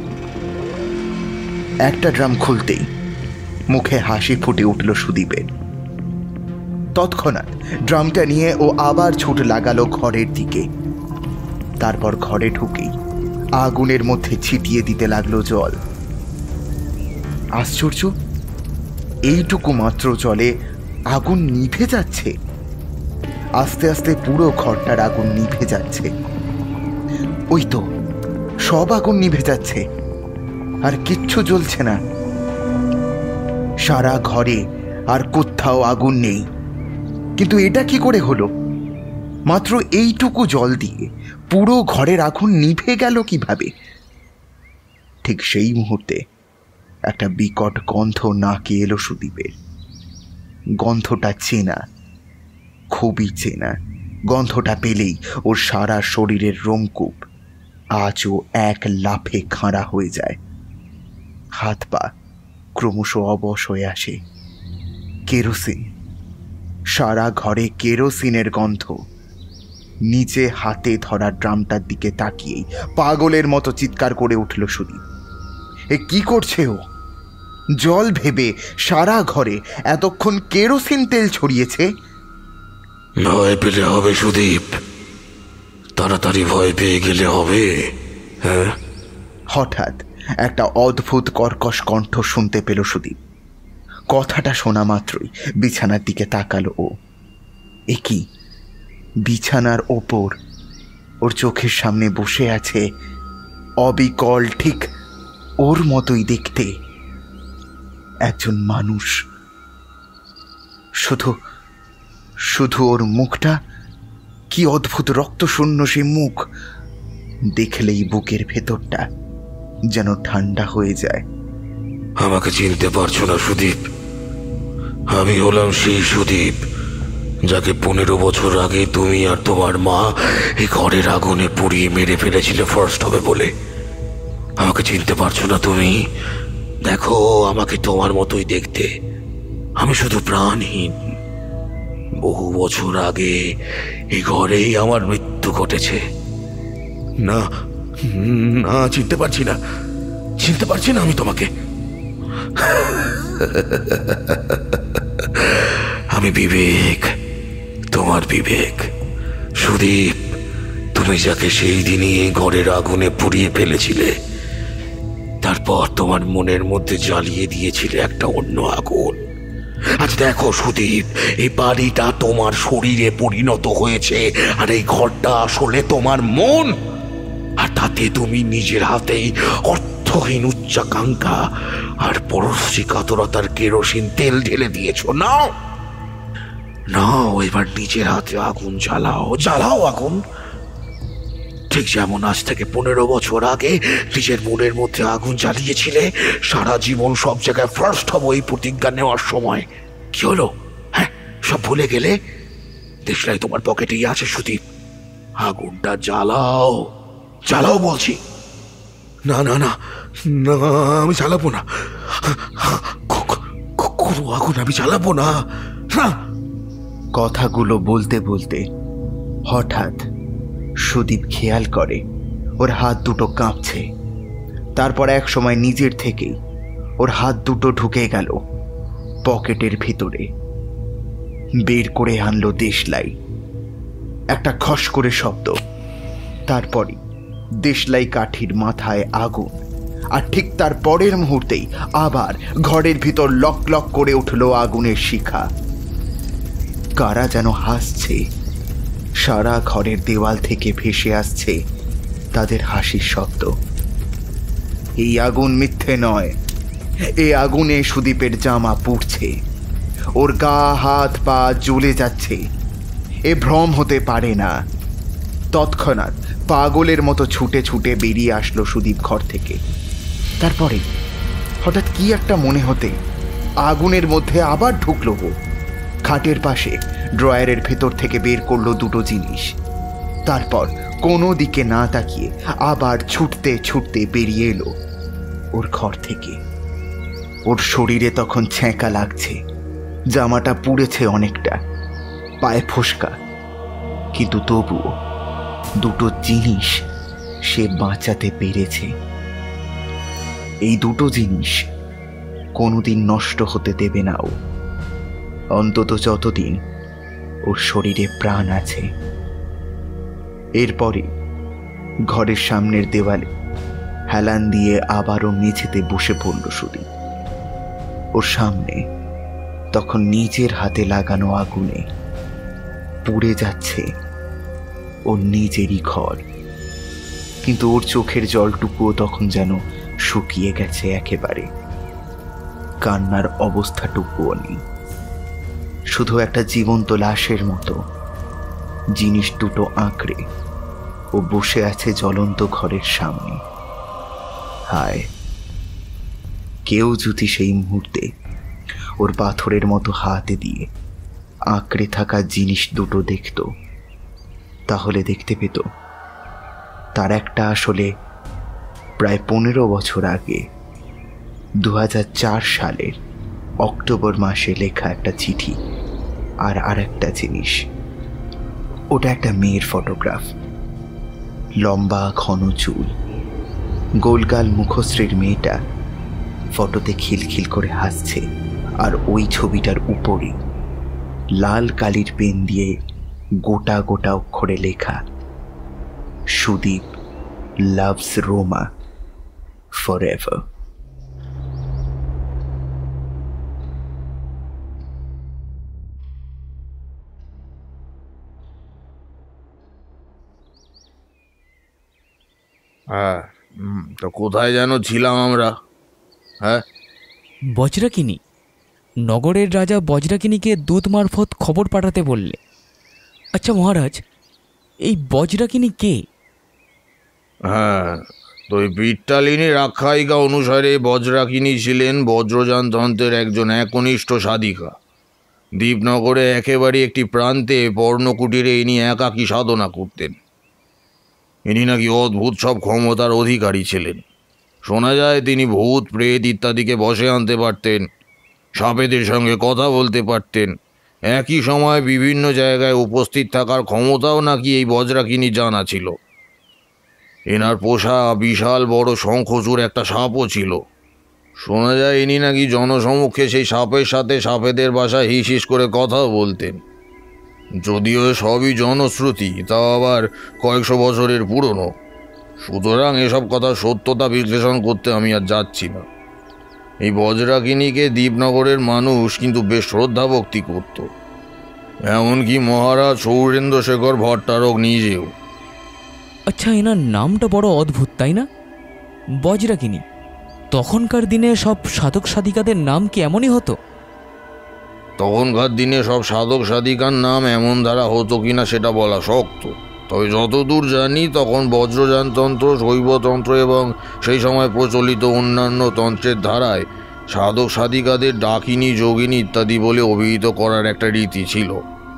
একটা ড্রাম খুলতেই মুখে হাসি ফুটে উঠল সুদীপের। তৎক্ষণাৎ ড্রামটা নিয়ে ও আবার ছুট লাগালো ঘরের দিকে। তারপর ঘরে ঢুকেই আগুনের মধ্যে ছিটিয়ে দিতে লাগলো জল। আশ্চর্য, এইটুকু মাত্র জলে আগুন নিভে যাচ্ছে। আস্তে আস্তে পুরো ঘরটার আগুন নিভে যাচ্ছে। ওই তো সব আগুন নিভে যাচ্ছে, আর কিচ্ছু জ্বলছে না। সারা ঘরে আর কোথাও আগুন নেই। কিন্তু এটা কি করে হলো? মাত্র এইটুকু জল দিয়ে পুরো ঘরের আগুন নিভে গেল কিভাবে? ঠিক সেই মুহূর্তে একটা বিকট গন্ধ নাকে এলো সুদীপের। গন্ধটা চেনা, খুবই চেনা। গন্ধটা পেলেই ওর সারা শরীরের রোমকূপ আজও এক লাফে খাঁড়া হয়ে যায়। হাত পা ক্রমশ অবশ হয়ে আসে। কেরোসিন, সারা ঘরে কেরোসিনের গন্ধ। নিচে হাতে ধরা ড্রামটার দিকে তাকিয়েই পাগলের মতো চিৎকার করে উঠল সুদীপ। এ কি করছে ও? জল ভেবে সারা ঘরে এতক্ষণ কেরোসিন তেল ছড়িয়েছে। ভয় পেলে হবে সুদীপ, তাড়াতাড়ি ভয় পেয়ে গেলে হবে। হ্যাঁ, হঠাৎ একটা অদ্ভুত কর্কশ কণ্ঠ শুনতে পেল সুদীপ। কথাটা শোনা মাত্রই বিছানার দিকে তাকালো ও। এ কি? বিছানার ওপর ওর চোখের সামনে বসে আছে অবিকল, ঠিক ওর মতোই দেখতে একজন মানুষ। শুধু শুধু ওর মুখটা কি অদ্ভুত রক্তশূন্য সে মুখ। দেখলেই বুকের ভেতরটা যেন ঠান্ডা হয়ে যায়। আমাকে চিনতে পারছো না সুদীপ? আমি হলাম সেই সুদীপ যাকে পনেরো বছর আগে তুমি আর তোমার মা এই ঘরের আগুনে পুড়িয়ে মেরে ফেলেছিলে ফার্স্ট হবে বলে। আমাকে চিনতে পারছো না তুমি? দেখো, আমাকে তোমার মতোই দেখতে। আমি শুধু প্রাণহীন। বহু বছর আগে এই ঘরেই আমার মৃত্যু ঘটেছে। না না, চিনতে পারছি না, চিনতে পারছি না আমি তোমাকে। আমি বিবেক, তোমার বিবেক। সুদীপ, তুমি যাকে সেই দিনই ঘরের আগুনে পুড়িয়ে ফেলেছিলে, তারপর তোমার মনের মধ্যে জ্বালিয়ে দিয়েছিলে একটা অন্য আগুন। আজ দেখো সুদীপ, এই বাড়িটা তোমার শরীরে পরিণত হয়েছে, আর এই ঘরটা আসলে তোমার মন। আর তাতে তুমি নিজের হাতেই অর্থহীন উচ্চাকাঙ্ক্ষা আর পরশ্রী কাতরতার কেরোসিন তেল ঢেলে দিয়েছ। নাও নাও, এবার নিজের হাতে আগুন জ্বালাও, জ্বালাও আগুন। ঠিক যেমন আজ থেকে পনেরো বছর আগে নিজের মনের মধ্যে আগুন জ্বালিয়েছিলে সারা জীবন সব জায়গায় ফার্স্ট হবো এই প্রতিজ্ঞা নেওয়ার সময়। কি হলো? হ্যাঁ, সব ভুলে গেলে? দেশলাই তোমার পকেটেই আছে সুদীপ। আগুনটা জ্বালাও, জ্বালাও বলছি। না না না না, আমি জ্বালাবো না, কোনো আগুন আমি জ্বালাবো না। কথাগুলো বলতে বলতে হঠাৎ সুদীপ খেয়াল করে ওর হাত দুটো কাঁপছে। তারপর এক সময় নিজের থেকেই ওর হাত দুটো ঢুকে গেল পকেটের ভিতরে। বের করে আনলো দেশলাই। একটা খস করে শব্দ, তারপরই দেশলাই কাঠির মাথায় আগুন। আর ঠিক তার পরের মুহূর্তেই আবার ঘরের ভিতর লক লক করে উঠল আগুনের শিখা। কারা যেন হাসছে। সারা ঘরের দেওয়াল থেকে ভেসে আসছে তাদের হাসির শব্দ। এই আগুন মিথ্যে নয়, এই আগুনে সুদীপের জামা পুড়ছে, ওর গা হাত পা জ্বলে যাচ্ছে। এ ভ্রম হতে পারে না। তৎক্ষণাৎ পাগলের মতো ছুটে ছুটে বেরিয়ে আসলো সুদীপ ঘর থেকে। তারপরে হঠাৎ কি একটা মনে হতে আগুনের মধ্যে আবার ঢুকলো ও। খাটের পাশে ড্রয়ারের ভেতর থেকে বের করলো দুটো জিনিস। তারপর কোনো দিকে না তাকিয়ে আবার ছুটতে ছুটতে বেরিয়ে এলো ওর ঘর থেকে। ওর শরীরে তখন ছ্যাঁকা লাগছে, জামাটা পুড়েছে অনেকটা, পায়ে ফোসকা, কিন্তু তবুও দুটো জিনিস সে বাঁচাতে পেরেছে। এই দুটো জিনিস কোনোদিন নষ্ট হতে দেবে না ও, অন্তত যতদিন ওর শরীরে প্রাণ আছে। এরপরে ঘরের সামনের দেওয়ালে হেলান দিয়ে আবারও মেঝেতে বসে পড়ল সুদীপ। ওর সামনে তখন নিজের হাতে লাগানো আগুনে পুড়ে যাচ্ছে ওর নিজেরই ঘর। কিন্তু ওর চোখের জলটুকুও তখন যেন শুকিয়ে গেছে একেবারে, কান্নার অবস্থাটুকুও নেই। শুধু একটা জীবন্ত লাশের মতো জিনিস দুটো আঁকড়ে ও বসে আছে জ্বলন্ত ঘরের সামনে। হায়, কেউ যদি সেই মুহূর্তে ওর পাথরের মতো হাতে দিয়ে আঁকড়ে থাকা জিনিস দুটো দেখত, তাহলে দেখতে পেত তার একটা আসলে প্রায় পনেরো বছর আগে দু হাজার চার সালের অক্টোবর মাসে লেখা একটা চিঠি। আর আর একটা জিনিস, ওটা একটা মেয়ের ফটোগ্রাফ। লম্বা ঘন চুল, গোলগাল মুখশ্রীর মেয়েটা ফটোতে খিলখিল করে হাসছে। আর ওই ছবিটার উপরে লাল কালির পেন দিয়ে গোটা গোটা অক্ষরে লেখা, সুদীপ লাভস রোমা ফরএভার। হ্যাঁ, তো কোথায় যেন ছিলাম আমরা? হ্যাঁ, বজ্রাকিনী। নগরের রাজা বজ্রাকিনীকে দূত মারফত খবর পাঠাতে বললে। আচ্ছা মহারাজ, এই বজ্রাকিনী কে? হ্যাঁ, তো এই বিট্টালিনীর আখ্যায়িকা অনুসারে বজ্রাকিনী ছিলেন বজ্রযান তন্ত্রের একজন একনিষ্ঠ সাধিকা। দীপনগরে একেবারে একটি প্রান্তে পর্ণকুটিরে ইনি একাকী সাধনা করতেন। ইনি নাকি অদ্ভুত সব ক্ষমতার অধিকারী ছিলেন। শোনা যায় তিনি ভূত প্রেত ইত্যাদিকে বশে আনতে পারতেন, সাপেদের সঙ্গে কথা বলতে পারতেন। একই সময় বিভিন্ন জায়গায় উপস্থিত থাকার ক্ষমতাও নাকি এই বজ্রাকিনী জানা ছিল। এনার পোষা বিশাল বড় শঙ্খচূড় একটা সাপও ছিল। শোনা যায় ইনি নাকি জনসমক্ষে সেই সাপের সাথে সাপেদের ভাষায় হিস হিস করে কথাও বলতেন। যদিও সবই জনশ্রুতি, তাও আবার কয়েকশো বছরের পুরনো, সুতরাং এসব কথা সত্যতা বিশ্লেষণ করতে আমি আর যাচ্ছি না। এই বজ্রাকিনীকে দীপনগরের মানুষ কিন্তু বেশ শ্রদ্ধা ভক্তি করত, এমনকি মহারাজ সৌরেন্দ্রশেখর ভট্টারক নিজেও। আচ্ছা, এনার নামটা বড় অদ্ভুত, তাই না? বজ্রাকিনী। তখনকার দিনে সব সাধক সাধিকাদের নাম কি এমনই হতো? তখনকার দিনে সব সাধক সাধিকার নাম এমন দ্বারা হতো কিনা সেটা বলা শক্ত। তবে যতদূর জানি তখন বজ্রযানতন্ত্র, শৈবতন্ত্র এবং সেই সময় প্রচলিত অন্যান্য তন্ত্রের ধারায় সাধক সাধিকাদের ডাকিনী, যোগিনী ইত্যাদি বলে অভিহিত করার একটা রীতি ছিল।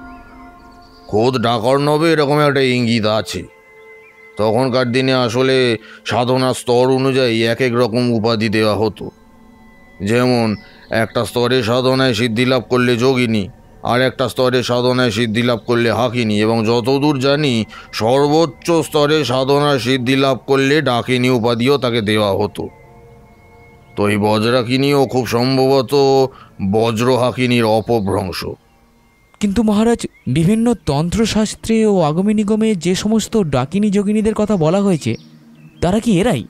খোদ ডাকর্ণবে এরকম একটা ইঙ্গিত আছে। তখনকার দিনে আসলে সাধনার স্তর অনুযায়ী এক এক রকম উপাধি দেওয়া হতো। যেমন একটা স্তরে সাধনায় সিদ্ধি লাভ করলে যোগিনী, আর একটা স্তরে সাধনায় সিদ্ধি লাভ করলে হাকিনী, এবং যতদূর জানি সর্বোচ্চ স্তরে সাধনার সিদ্ধি লাভ করলে ডাকিনী উপাধিও তাকে দেওয়া হতো। তো এই বজ্রাকিনীও খুব সম্ভবত বজ্র হাকিনীর অপভ্রংশ। কিন্তু মহারাজ, বিভিন্ন তন্ত্রশাস্ত্রে ও আগমে নিগমে যে সমস্ত ডাকিনী যোগিনীদের কথা বলা হয়েছে, তারা কি এরাই?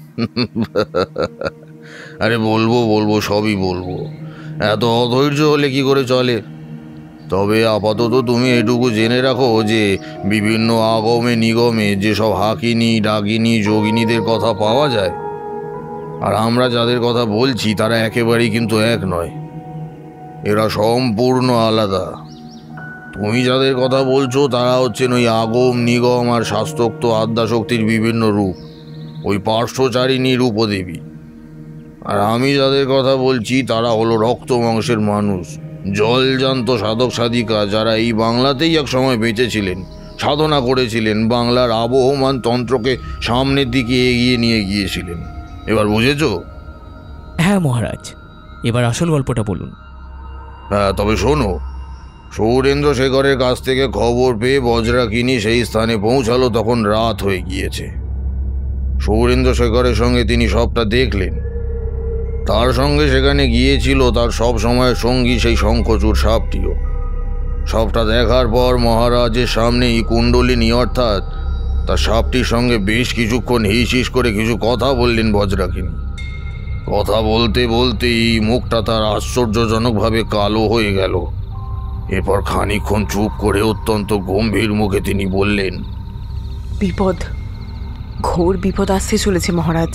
আরে বলবো বলবো সবই বলবো, এত অধৈর্য হলে কি করে চলে। তবে আপাতত তুমি এটুকু জেনে রাখো যে বিভিন্ন আগমে নিগমে যেসব হাকিনী, ডাকিনী, যোগিনীদের কথা পাওয়া যায়, আর আমরা যাদের কথা বলছি তারা একেবারেই কিন্তু এক নয়। এরা সম্পূর্ণ আলাদা। তুমি যাদের কথা বলছো তারা হচ্ছেন ওই আগম, নিগম আর শাস্ত্রোক্ত আদ্যাশক্তির বিভিন্ন রূপ, ওই পার্শ্বচারিণী রূপদেবী। আর আমি যাদের কথা বলছি তারা হলো রক্ত মাংসের মানুষ, জলজান্ত সাধক সাধিকা, যারা এই বাংলাতেই এক সময় বেঁচেছিলেন, সাধনা করেছিলেন, বাংলার আবহমান তন্ত্রকে সামনের দিকে এগিয়ে নিয়ে গিয়েছিলেন। এবার বুঝেছ? হ্যাঁ মহারাজ, এবার আসল গল্পটা বলুন। হ্যাঁ, তবে শোনো, সৌরেন্দ্রশেখরের কাছ থেকে খবর পেয়ে বজ্রাকিনী সেই স্থানে পৌঁছালো তখন রাত হয়ে গিয়েছে। সৌরেন্দ্রশেখরের সঙ্গে তিনি সবটা দেখলেন। তার সঙ্গে সেখানে গিয়েছিল তার সব সময়ের সঙ্গী সেই শঙ্খচূড় সাপটিও। সবটা দেখার পর মহারাজের সামনেই কুণ্ডলিনী অর্থাৎ তার সাপটির সঙ্গে বেশ কিছুক্ষণ হিস হিস করে কিছু কথা বললেন বজ্রাকিনী। কথা বলতে বলতেই মুখটা তার আশ্চর্যজনকভাবে কালো হয়ে গেল। এরপর খানিকক্ষণ চুপ করে অত্যন্ত গম্ভীর মুখে তিনি বললেন, বিপদ, ঘোর বিপদ আসতে চলেছে মহারাজ।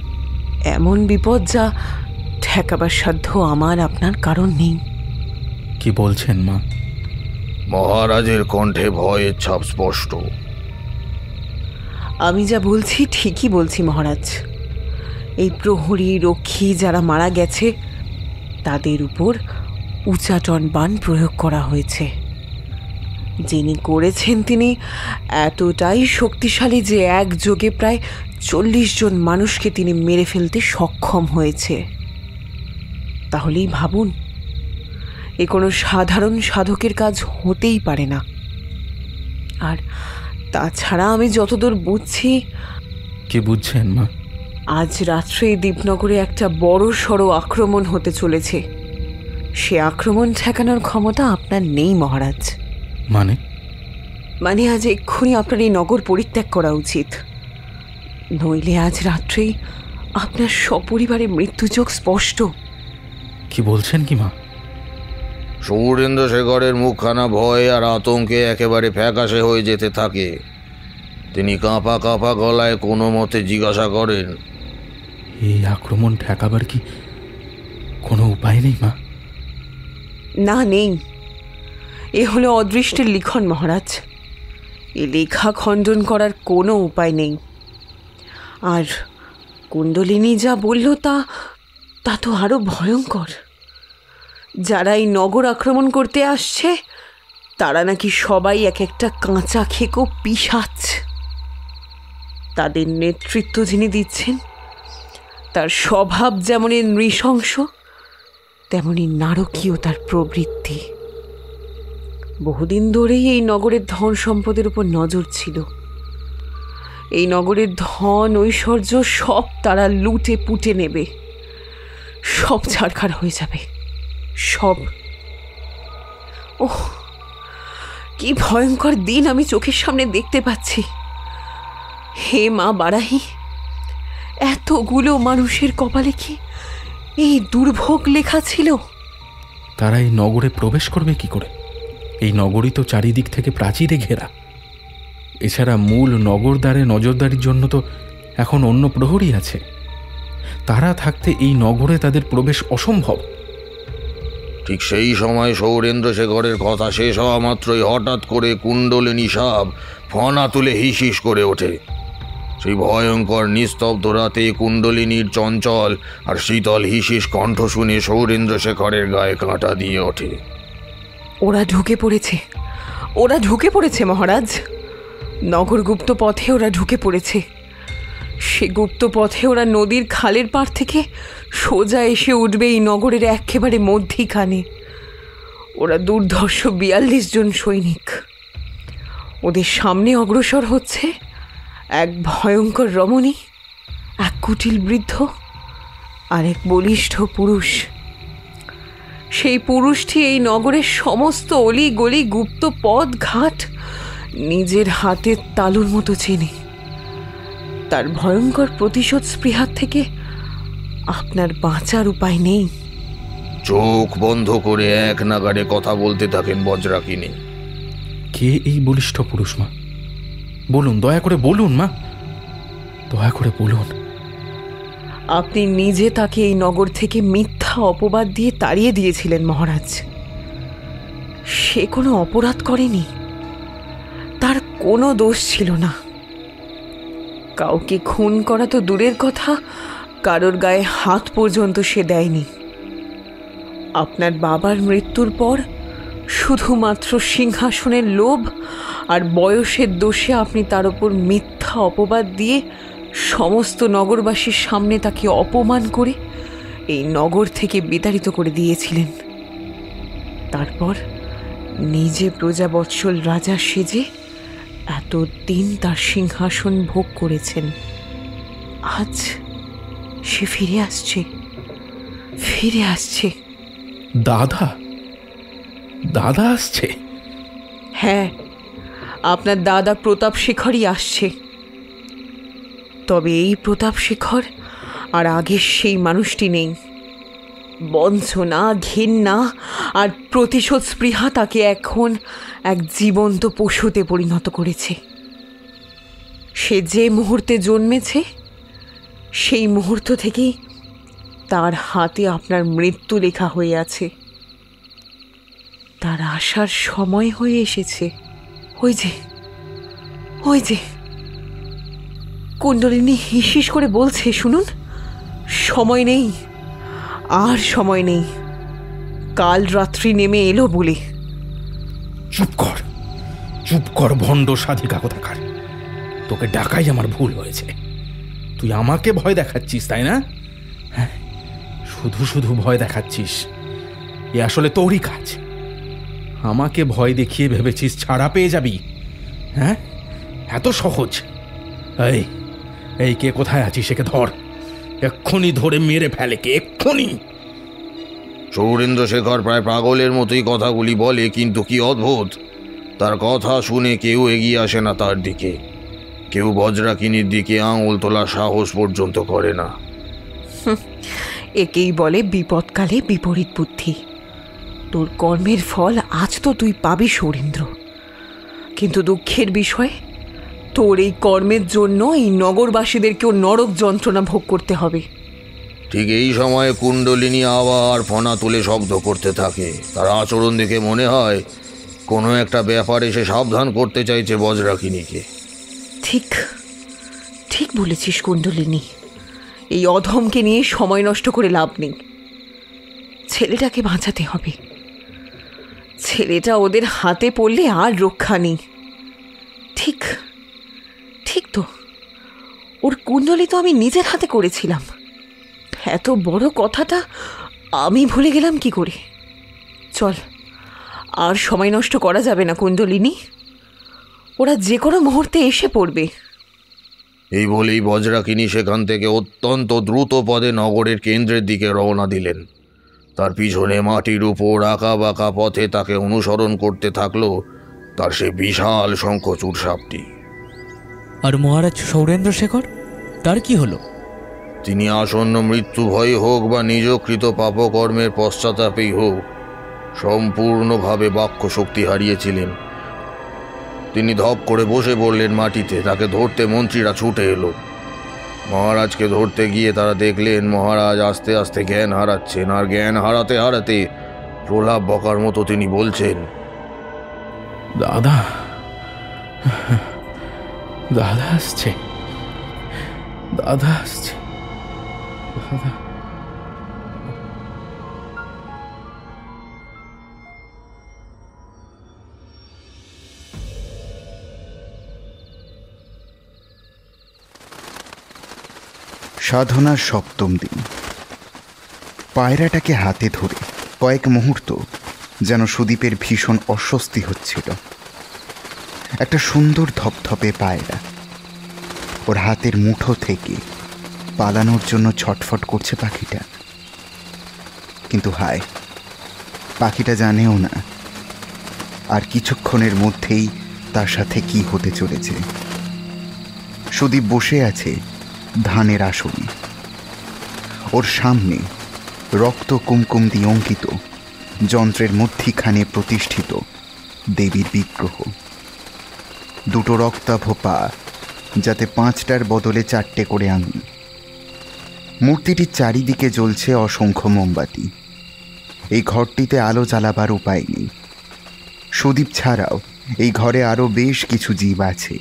এমন বিপদ যা ঠেকাবার সাধ্য আমার আপনার কারণ নেই। কি বলছেন মা? মহারাজের কণ্ঠে ভয়ের ছাপ স্পষ্ট। আমি যা বলছি ঠিকই বলছি মহারাজ। এই প্রহরী রক্ষী যারা মারা গেছে তাদের উপর উচাটন বাণ প্রয়োগ করা হয়েছে। যিনি করেছেন তিনি এতটাই শক্তিশালী যে একযোগে প্রায় চল্লিশ জন মানুষকে তিনি মেরে ফেলতে সক্ষম হয়েছে। তাহলেই ভাবুন, এ কোনো সাধারণ সাধকের কাজ হতেই পারে না। আর তাছাড়া আমি যতদূর বুঝছি, কি বুঝছেন মা? আজ রাত্রে দীপনগরে একটা বড় সড়ো আক্রমণ হতে চলেছে। সে আক্রমণ ঠেকানোর ক্ষমতা আপনার নেই মহারাজ। মানে? মানে আজ এক্ষুনি আপনার এই নগর পরিত্যাগ করা উচিত, নইলে আজ রাত্রেই আপনার সপরিবারে মৃত্যুযোগ স্পষ্ট। কি বলছেন কি মা? সৌরেন্দ্রশেখরের মুখখানা ভয় আর আতঙ্কে একেবারে ফ্যাকাশে হয়ে যেতে থাকে। তিনি কাঁপা কাঁপা গলায় কোনো মতে জিজ্ঞাসা করেন, এই আক্রমণ ঠেকাবার কি কোনো উপায় নেই মা? না, নেই। এ হলো অদৃষ্টের লিখন মহারাজ। এ লেখা খণ্ডন করার কোনো উপায় নেই। আর কুণ্ডলিনী যা বলল তা তা তো আরো ভয়ঙ্কর। যারা এই নগর আক্রমণ করতে আসছে তারা নাকি সবাই এক একটা কাঁচা খেকো পিশাচ। তাদের নেতৃত্ব যিনি দিচ্ছেন তার স্বভাব যেমনই নৃশংস তেমনি নারকীয় তার প্রবৃত্তি। বহুদিন ধরেই এই নগরের ধন সম্পদের উপর নজর ছিল। এই নগরের ধন ঐশ্বর্য সব তারা লুটে পুটে নেবে, সব ছাড়খাড় হয়ে যাবে, সব। ওহ, কি ভয়ঙ্কর দিন আমি চোখের সামনে দেখতে পাচ্ছি। হে মা বারাহি, এতগুলো মানুষের কপালে কি এই দুর্ভোগ লেখা ছিল? তারা এই নগরে প্রবেশ করবে কি করে? এই নগরই তো চারিদিক থেকে প্রাচীরে ঘেরা। এছাড়া মূল নগরদ্বারে নজরদারির জন্য তো এখন অন্য প্রহরী আছে। তারা থাকতে এই নগরে তাদের প্রবেশ অসম্ভব। ঠিক সেই সময় সৌরেন্দ্রশেখরের কথা শেষ হওয়া মাত্রই হঠাৎ করে কুণ্ডলিনী সাপ ফনা তুলে হিসিস করে ওঠে। সেই ভয়ঙ্কর নিস্তব্ধ রাতে কুণ্ডলিনীর চঞ্চল আর শীতল হিসিস কণ্ঠ শুনে সৌরেন্দ্রশেখরের গায়ে কাঁটা দিয়ে ওঠে। ওরা ঢুকে পড়েছে, ওরা ঢুকে পড়েছে মহারাজ। নগর গুপ্ত পথে ওরা ঢুকে পড়েছে। সে গুপ্ত পথে ওরা নদীর খালের পাড় থেকে সোজা এসে উঠবে এই নগরের একেবারে মধ্যিখানে। ওরা দুর্ধর্ষ বিয়াল্লিশ জন সৈনিক। ওদের সামনে অগ্রসর হচ্ছে এক ভয়ঙ্কর রমণী, এক কুটিল বৃদ্ধ আর এক বলিষ্ঠ পুরুষ। সেই পুরুষটি এই নগরের সমস্ত অলি গলি গুপ্ত পথ ঘাট নিজের হাতের তালুর মতো চেনে। তার ভয়ঙ্কর প্রতিশোধ স্পৃহার থেকে আপনার বাঁচার উপায় নেই। চোখ বন্ধ করে এক নাগাড়ে কথা বলতে থাকেন বজ্রাকিনী। কে এই বলিষ্ঠ পুরুষ মা? বলুন, দয়া করে বলুন মা, দয়া করে বলুন। আপনি নিজে তাকে এই নগর থেকে মিথ্যা অপবাদ দিয়ে তাড়িয়ে দিয়েছিলেন মহারাজ। সে কোনো অপরাধ করেনি, তার কোনো দোষ ছিল না। কাউকে খুন করা তো দূরের কথা, কারোর গায়ে হাত পর্যন্ত সে দেয়নি। আপনার বাবার মৃত্যুর পর শুধুমাত্র সিংহাসনের লোভ আর বয়সের দোষে আপনি তার উপর মিথ্যা অপবাদ দিয়ে সমস্ত নগরবাসীর সামনে তাকে অপমান করে এই নগর থেকে বিতাড়িত করে দিয়েছিলেন। তারপর নিজে প্রজাবৎসল রাজা সেজে এতদিন তার সিংহাসন ভোগ করেছেন। আজ সে ফিরে আসছে, ফিরে আসছে। দাদা? দাদা আসছে? হ্যাঁ, আপনার দাদা প্রতাপ শেখরই আসছে। তবে এই প্রতাপ শেখর আর আগের সেই মানুষটি নেই। বঞ্চনা, ঘেন্না আর প্রতিশোধ স্পৃহা তাকে এখন এক জীবন্ত পশুতে পরিণত করেছে। সে যে মুহূর্তে জন্মেছে সেই মুহূর্ত থেকেই তার হাতে আপনার মৃত্যু লেখা হয়ে আছে। তার আসার সময় হয়ে এসেছে। ওই যে ওই যে কুণ্ডলিনী হিসহিস করে বলছে, শুনুন, সময় নেই, আর সময় নেই, কাল রাত্রি নেমে এলো বলে। চুপ কর, চুপ কর ভণ্ড সাধিকা কোথাকার। তোকে ডাকাই আমার ভুল হয়েছে। তুই আমাকে ভয় দেখাচ্ছিস, তাই না? হ্যাঁ, শুধু শুধু ভয় দেখাচ্ছিস। এ আসলে তোরই কাজ। আমাকে ভয় দেখিয়ে ভেবেছিস ছাড়া পেয়ে যাবি? হ্যাঁ, এত সহজ? এই এই কে কোথায় আছিস? একে ধর, এক্ষুনি ধরে মেরে ফেলে কে, এক্ষুনি। সৌরেন্দ্র শেখর প্রায় পাগলের মতোই কথাগুলি বলে, কিন্তু কি অদ্ভুত, তার কথা শুনে কেউ এগিয়ে আসে না তার দিকে। কেউ বজ্রাকিনীর দিকে আঙুল তোলার সাহস পর্যন্ত করে না। একেই বলে বিপদকালে বিপরীত বুদ্ধি। তোর কর্মের ফল আজ তো তুই পাবি সৌরেন্দ্র, কিন্তু দুঃখের বিষয়, তোর এই কর্মের জন্য এই নগরবাসীদেরকেও নরক যন্ত্রণা ভোগ করতে হবে। ঠিক এই সময় কুণ্ডলিনী আবার ফনা তুলে শব্দ করতে থাকে। তার আচরণ দেখে মনে হয় কোনো একটা ব্যাপারে সে সাবধান করতে চাইছে বজ্রাকিনীকে। ঠিক ঠিক বলেছিস কুণ্ডলিনী, এই অধমকে নিয়ে সময় নষ্ট করে লাভ নেই। ছেলেটাকে বাঁচাতে হবে। ছেলেটা ওদের হাতে পড়লে আর রক্ষা নেই। ঠিক ঠিক তো, ওর কুণ্ডলি তো আমি নিজের হাতে করেছিলাম। এত বড় কথাটা আমি ভুলে গেলাম কি করে? চল, আর সময় নষ্ট করা যাবে না কুণ্ডলিনী, ওরা যে কোনো মুহূর্তে এসে পড়বে। এই বলেই বজ্রাকিনী সেখান থেকে অত্যন্ত দ্রুত পদে নগরের কেন্দ্রের দিকে রওনা দিলেন। তার পিছনে মাটির উপর আঁকা বাঁকা পথে তাকে অনুসরণ করতে থাকলো তার সে বিশাল শঙ্খচূড় সাপটি। আর মহারাজ সৌরেন্দ্র শেখর, তার কি হলো? তিনি আসন্ন মৃত্যু ভয় হোক বা নিজকৃত পাপকর্মের পশ্চাতাপেই হোক, সম্পূর্ণভাবে বাক্য শক্তি হারিয়েছিলেন। তিনি ধপ করে বসে পড়লেন মাটিতে। তাকে ধরতে মন্ত্রীরা ছুটে এলো। মহারাজকে ধরতে গিয়ে তারা দেখলেন মহারাজ আস্তে আস্তে জ্ঞান হারাচ্ছেন, আর জ্ঞান হারাতে হারাতে প্রলাপ বকার মতো তিনি বলছেন, দাদা, দাদা আসছে, দাদা আসছে, দাদা। সাধনার সপ্তম দিন। পায়রাটাকে হাতে ধরে কয়েক মুহূর্ত যেন সুদীপের ভীষণ অস্বস্তি হচ্ছিল। একটা সুন্দর ধপধপে পায়রা, ওর হাতের মুঠো থেকে পালানোর জন্য ছটফট করছে পাখিটা। কিন্তু হায়, পাখিটা জানেও না আর কিছুক্ষণের মধ্যেই তার সাথে কি হতে চলেছে। সুদীপ বসে আছে ধানের আসনে। ওর সামনে রক্ত কুমকুম দিয়ে অঙ্কিত যন্ত্রের মধ্যিখানে প্রতিষ্ঠিত দেবীর বিগ্রহ। দুটো রক্তাভ পা, যাতে পাঁচটার বদলে চারটে করে আঙুল। মূর্তিটির চারিদিকে জ্বলছে অসংখ্য মোমবাতি। এই ঘরটিতে আলো জ্বালাবার উপায় নেই। সুদীপ ছাড়াও এই ঘরে আরও বেশ কিছু জীব আছে।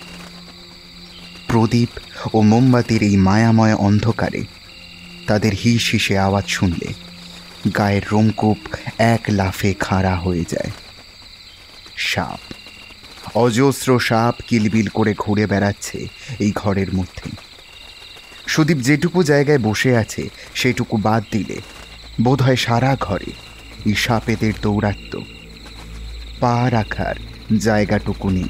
প্রদীপ ও মোমবাতির এই মায়াময় অন্ধকারে তাদের হিস হিসে আওয়াজ শুনলে গায়ের রোমকূপ এক লাফে খাড়া হয়ে যায়। সাপ, অজস্র সাপ কিলবিল করে ঘুরে বেড়াচ্ছে এই ঘরের মধ্যে। সুদীপ যেটুকু জায়গায় বসে আছে সেটুকু বাদ দিলে বোধহয় সারা ঘরে এই সাপেদের দৌরাত্ম। পা রাখার জায়গাটুকু নেই।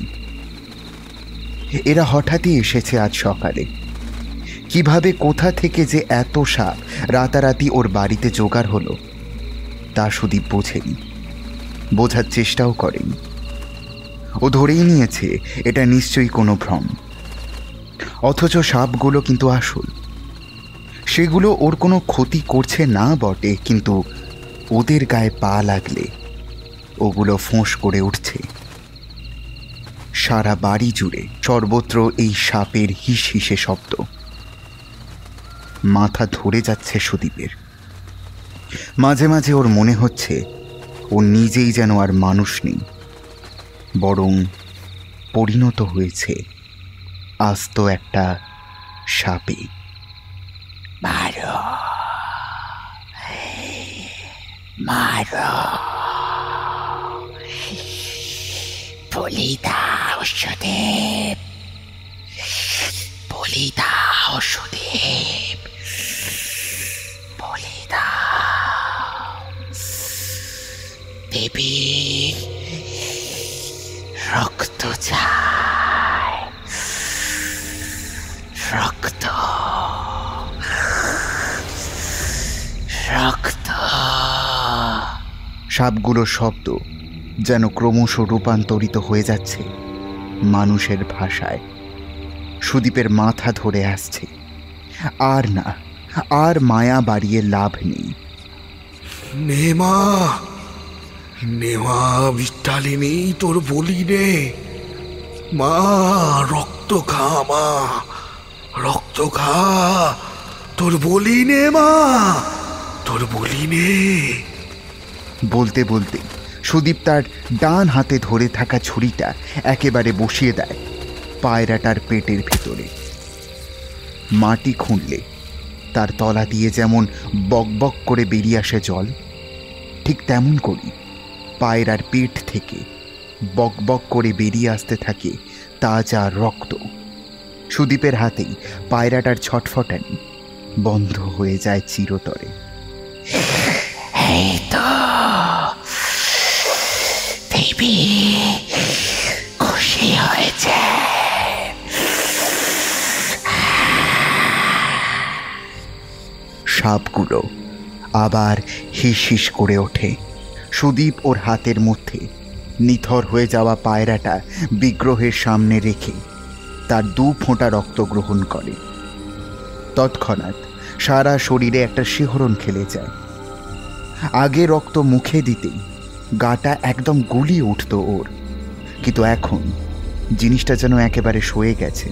এরা হঠাৎই এসেছে আজ সকালে। কিভাবে কোথা থেকে যে এত সাপ রাতারাতি ওর বাড়িতে জোগাড় হলো তা সুদীপ বোঝেনি, বোঝার চেষ্টাও করেনি। ও ধরেই নিয়েছে এটা নিশ্চয়ই কোনো ভ্রম। অথচ সাপগুলো কিন্তু আসল। সেগুলো ওর কোনো ক্ষতি করছে না বটে, কিন্তু ওদের গায়ে পা লাগলে ওগুলো ফোঁস করে উঠছে। সারা বাড়ি জুড়ে সর্বত্র এই সাপের হিস হিসে শব্দ। মাথা ধরে যাচ্ছে সুদীপের। মাঝে মাঝে ওর মনে হচ্ছে ও নিজেই যেন আর মানুষ নেই, বরং পরিণত হয়েছে আস্ত একটা সাপে। মারো, মারো, বলি দাও সুদেব, বলি দাও সুদেব, বলি দাও দেবী, রক্ত চায়, রক্ত, রক্ত। সাপগুলোর শব্দ যেন ক্রমশ রূপান্তরিত হয়ে যাচ্ছে মানুষের ভাষায়। সুদীপের মাথা ধরে আসছে। আর না, আর মায়া বাড়িয়ে লাভ নেই। নেমা, নেমা বিষ্ঠালিনী, তোর বলি রে মা, রক্ত খা মা, রক্ত খা, তোর বলি নে মা, তোর বলি নে। বলতে বলতে সুদীপ তার ডান হাতে ধরে থাকা ছুরিটা একেবারে বসিয়ে দেয় পায়রাটার পেটের ভেতরে। মাটি খুঁড়লে তার তলা দিয়ে যেমন বকবক করে বেরিয়ে আসে জল, ঠিক তেমন করি পায়রার পেট থেকে বকবক করে বেরিয়ে আসতে থাকে তাজা রক্ত। সুদীপের হাতেই পায়রাটার ছটফটানি বন্ধ হয়ে যায় চিরতরে। এই তো দেবী খুশি হয়েছে। সাপগুলো আবার হিস হিস করে ওঠে। সুদীপ ওর হাতের মধ্যে নিথর হয়ে যাওয়া পায়রাটা বিগ্রহের সামনে রেখে তার দু ফোঁটা রক্ত গ্রহণ করে। তৎক্ষণাৎ সারা শরীরে একটা শিহরণ খেলে যায়। আগে রক্ত মুখে দিতেই গাটা একদম গুলিয়ে উঠত ওর, কিন্তু এখন জিনিসটা যেন একেবারে সয়ে গেছে।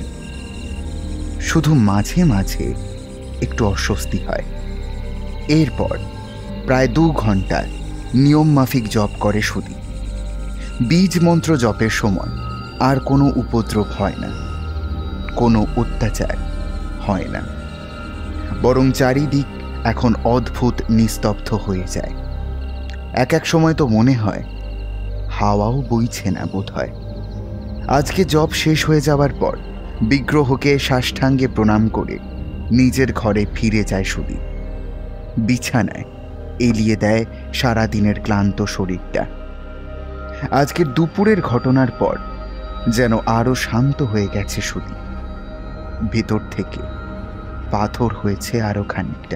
শুধু মাঝে মাঝে একটু অস্বস্তি হয়। এরপর প্রায় দু ঘন্টা নিয়ম মাফিক জপ করে সুদীপ। বীজ মন্ত্র জপের সময় আর কোনো উপদ্রব হয় না, কোনো অত্যাচার হয় না, বরং চারিদিক এখন অদ্ভুত নিস্তব্ধ হয়ে যায়। এক এক সময় তো মনে হয় হাওয়াও বইছে না বোধ হয়। আজকে জপ শেষ হয়ে যাওয়ার পর বিগ্রহকে সাষ্টাঙ্গে প্রণাম করে নিজের ঘরে ফিরে যায় সুদীপ। বিছানায় এলিয়ে দেয় সারাদিনের ক্লান্ত শরীরটা। আজকের দুপুরের ঘটনার পর যেন আরো শান্ত হয়ে গেছে সুদীপ। ভেতর থেকে পাথর হয়েছে আরো খানিকটা।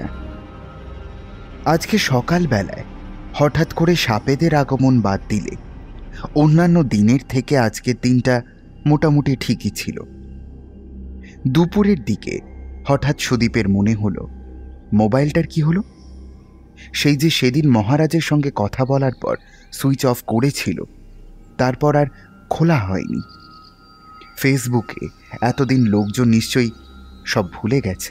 আজকে সকালবেলায় হঠাৎ করে সাপেদের আগমন বাদ দিলে অন্যান্য দিনের থেকে আজকের দিনটা মোটামুটি ঠিকই ছিল। দুপুরের দিকে হঠাৎ সুদীপের মনে হলো, মোবাইলটার কি হলো? সেই যে সেদিন মহারাজের সঙ্গে কথা বলার পর সুইচ অফ করেছিল, তারপর আর খোলা হয়নি। ফেসবুকে এতদিন লোকজন নিশ্চয়ই সব ভুলে গেছে।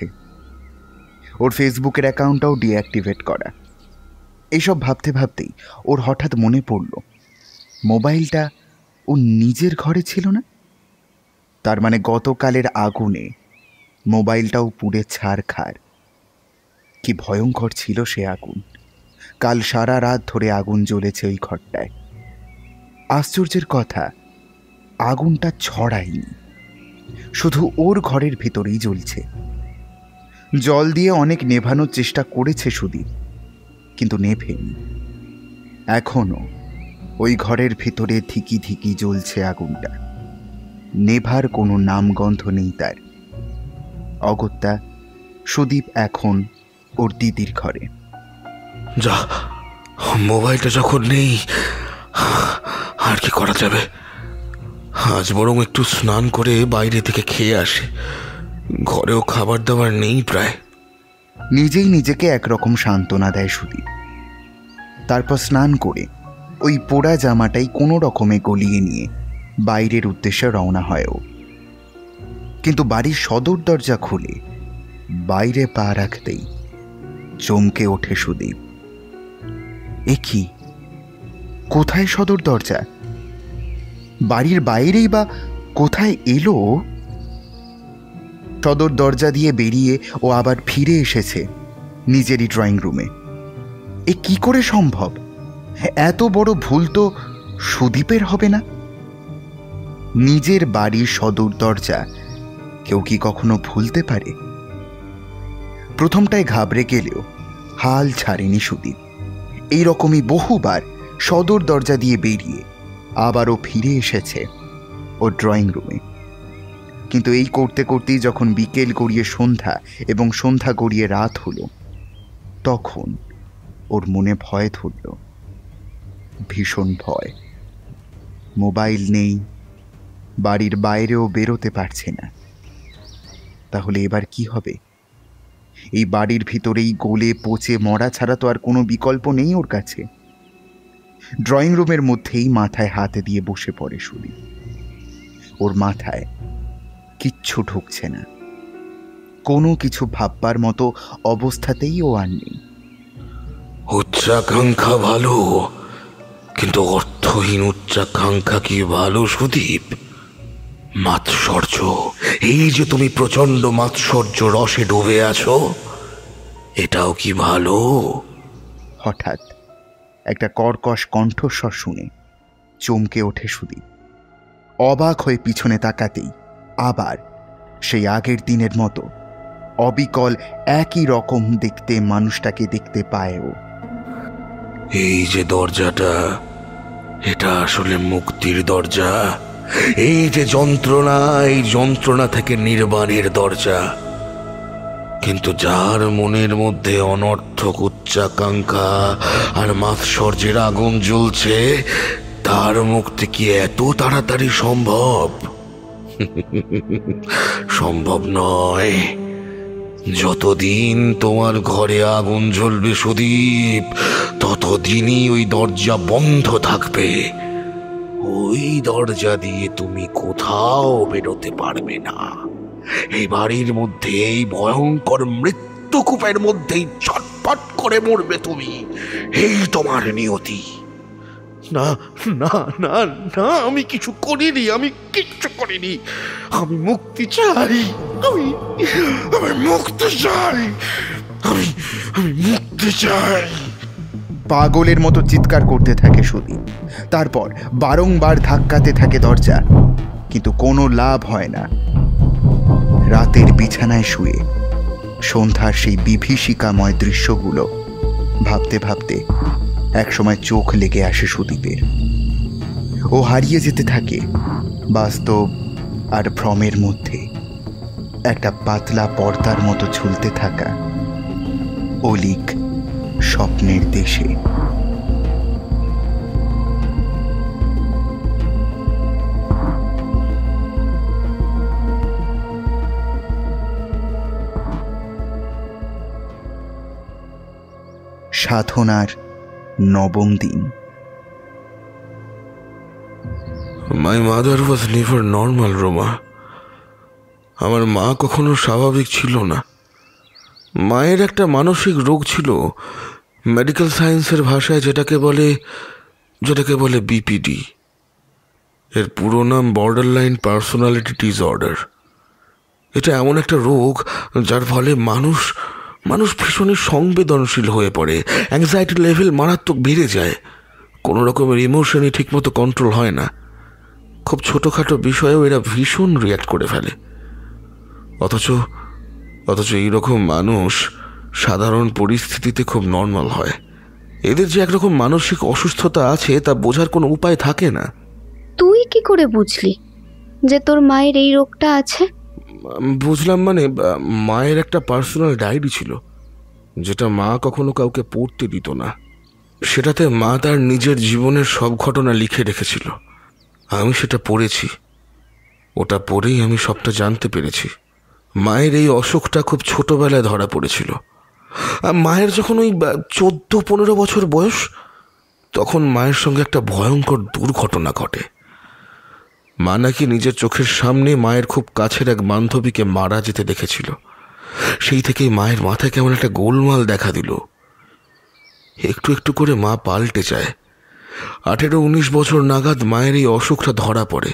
ওর ফেসবুকের অ্যাকাউন্টটাও ডিঅ্যাক্টিভেট করা। এইসব ভাবতে ভাবতেই ওর হঠাৎ মনে পড়ল, মোবাইলটা ও নিজের ঘরে ছিল না? তার মানে গতকালের আগুনে মোবাইলটাও পুড়ে ছারখার। কি ভয়ঙ্কর ছিল সে আগুন! কাল সারা রাত ধরে আগুন জ্বলেছে ওই ঘরটায়। আশ্চর্যের কথা, আগুনটা ছড়ায়নি, শুধু ওর ঘরের ভেতরেই জ্বলছে। জল দিয়ে অনেক নেভানোর চেষ্টা করেছে সুদীপ, কিন্তু নেভেনি। এখনো ওই ঘরের ভেতরে ধিকি ধিকি জ্বলছে আগুনটা। নেভার কোনো নামগন্ধ নেই তার। অগত্যা সুদীপ এখন ওর দিদির ঘরে। যা, মোবাইলটা যখন নেই আর কি করা যাবে। আজ বরং একটু স্নান করে বাইরে থেকে খেয়ে আসে। ঘরেও খাবার দাবার নেই প্রায়। নিজেই নিজেকে একরকম সান্ত্বনা দেয় সুদীপ। তারপর স্নান করে ওই পোড়া জামাটাই কোনো রকমে গলিয়ে নিয়ে বাইরের উদ্দেশ্যে রওনা হয় ও। কিন্তু বাড়ির সদর দরজা খুলে বাইরে পা রাখতেই চমকে ওঠে সুদীপ। এ কি, কোথায় সদর দরজা? বাড়ির বাইরেই বা কোথায় এলো? সদর দরজা দিয়ে বেরিয়ে ও আবার ফিরে এসেছে নিজেরই ড্রয়িং রুমে। এ কি করে সম্ভব? এত বড় ভুল তো সুদীপের হবে না। নিজের বাড়ির সদর দরজা কেউ কি কখনো ভুলতে পারে? প্রথমটায় ঘাবড়ে গেলেও হাল ছাড়েনি সুদীপ। এইরকমই বহুবার সদর দরজা দিয়ে বেরিয়ে আবারও ফিরে এসেছে ওর ড্রয়িং রুমে। কিন্তু এই করতে করতেই যখন বিকেল গড়িয়ে সন্ধ্যা এবং সন্ধ্যা গড়িয়ে রাত হলো, তখন ওর মনে ভয় ধরল, ভীষণ ভয়। মোবাইল নেই, বাড়ির বাইরেও বেরোতে পারছে না। তাহলে এবার কি হবে? এই বাড়ির ভিতরেই গলে পচে মরা ছাড়া তো আর কোনো বিকল্প নেই ওর কাছে। ড্রয়িং রুমের মধ্যেই মাথায় হাত দিয়ে বসে পড়ে সুদীপ। ওর মাথায় কিচ্ছু ঢুকছে না, কোনো কিছু ভাববার মতো অবস্থাতেই ও আর নেই। উচ্চাকাঙ্ক্ষা ভালো, কিন্তু অর্থহীন উচ্চাকাঙ্ক্ষা কি ভালো সুদীপ? মাৎসর্য, এই যে তুমি প্রচন্ড মাৎসর্য রসে ডুবে আছো, এটাও কি ভালো? হঠাৎ একটা কর্কশ কণ্ঠস্বর শুনে চমকে ওঠে সুদীপ। অবাক হয়ে পিছনে তাকাতেই আবার সেই আগের দিনের মতো অবিকল একই রকম দেখতে মানুষটাকে দেখতে পায় ও। এই যে দরজাটা, এটা আসলে মুক্তির দরজা। এই যে যন্ত্রণা, এই যন্ত্রণা থেকে নির্বাণের দরজা। কিন্তু যার মনের মধ্যে অনর্থক উচ্চাকাঙ্ক্ষা আর মাৎসর্যের আগুন জ্বলছে, তার মুক্তি কি এত তাড়াতাড়ি সম্ভব? সম্ভব নয়। যতদিন তোমার ঘরে আগুন জ্বলবে সুদীপ, ততদিনই ওই দরজা বন্ধ থাকবে। ওই দরজা দিয়ে তুমি কোথাও বেরোতে পারবে না। এই বাড়ির মধ্যে, এই ভয়ঙ্কর মৃত্যুকূপের মধ্যেই ছটফট করে মরবে তুমি। এই তোমার নিয়তি। না না না না, আমি কিছু করিনি, আমি কিচ্ছু করিনি। আমি মুক্তি চাই, আমি আমি মুক্তি চাই, আমি আমি মুক্তি চাই। পাগলের মতো চিৎকার করতে থাকে সুদীপ। তারপর বারংবার ধাক্কাতে থাকে দরজা, কিন্তু কোনো লাভ হয় না। রাতের বিছানায় শুয়ে সন্ধ্যার সেই বিভীষিকাময় দৃশ্যগুলো ভাবতে ভাবতে একসময় চোখ লেগে আসে সুদীপের। ও হারিয়ে যেতে থাকে বাস্তব আর ভ্রমের মধ্যে, একটা পাতলা পর্দার মতো ঝুলতে থাকা অলিক স্বপ্নের দেশে। সাধনার নবম দিন। My mother was never normal, Roma. আমার মা কখনো স্বাভাবিক ছিল না। মায়ের একটা মানসিক রোগ ছিল, মেডিকেল সায়েন্সের ভাষায় যেটাকে বলে যেটাকে বলে বিপিডি। এর পুরো নাম বর্ডার লাইন পার্সোনালিটি ডিসঅর্ডার। এটা এমন একটা রোগ যার ফলে মানুষ মানুষ ভীষণই সংবেদনশীল হয়ে পড়ে। অ্যাংজাইটি লেভেল মারাত্মক বেড়ে যায়। কোনো রকমের ইমোশনই ঠিকমতো কন্ট্রোল হয় না। খুব ছোটোখাটো বিষয়েও এরা ভীষণ রিয়্যাক্ট করে ফেলে। অথচ অথচ এইরকম মানুষ সাধারণ পরিস্থিতিতে খুব নর্মাল হয়। এদের যে একরকম মানসিক অসুস্থতা আছে তা বোঝার কোনো উপায় থাকে না। তুই কি করে বুঝলি যে তোর মায়ের এই রোগটা আছে? বুঝলাম মানে, মায়ের একটা পার্সোনাল ডায়েরি ছিল, যেটা মা কখনো কাউকে পড়তে দিত না। সেটাতে মা তার নিজের জীবনের সব ঘটনা লিখে রেখেছিল। আমি সেটা পড়েছি। ওটা পড়েই আমি সবটা জানতে পেরেছি। মায়ের এই অসুখটা খুব ছোটবেলায় ধরা পড়েছিল। মায়ের যখন ওই চোদ্দ পনেরো বছর বয়স, তখন মায়ের সঙ্গে একটা ভয়ঙ্কর দুর্ঘটনা ঘটে। মা নাকি নিজের চোখের সামনে মায়ের খুব কাছের এক বান্ধবীকে মারা যেতে দেখেছিল। সেই থেকেই মায়ের মাথায় কেমন একটা গোলমাল দেখা দিল। একটু একটু করে মা পাল্টে যায়। আঠেরো উনিশ বছর নাগাদ মায়ের এই অসুখটা ধরা পড়ে।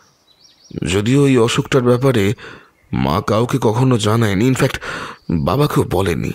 যদিও এই অসুখটার ব্যাপারে মা কাউকে কখনো জানায়নি, ইনফ্যাক্ট বাবাকেও বলেনি।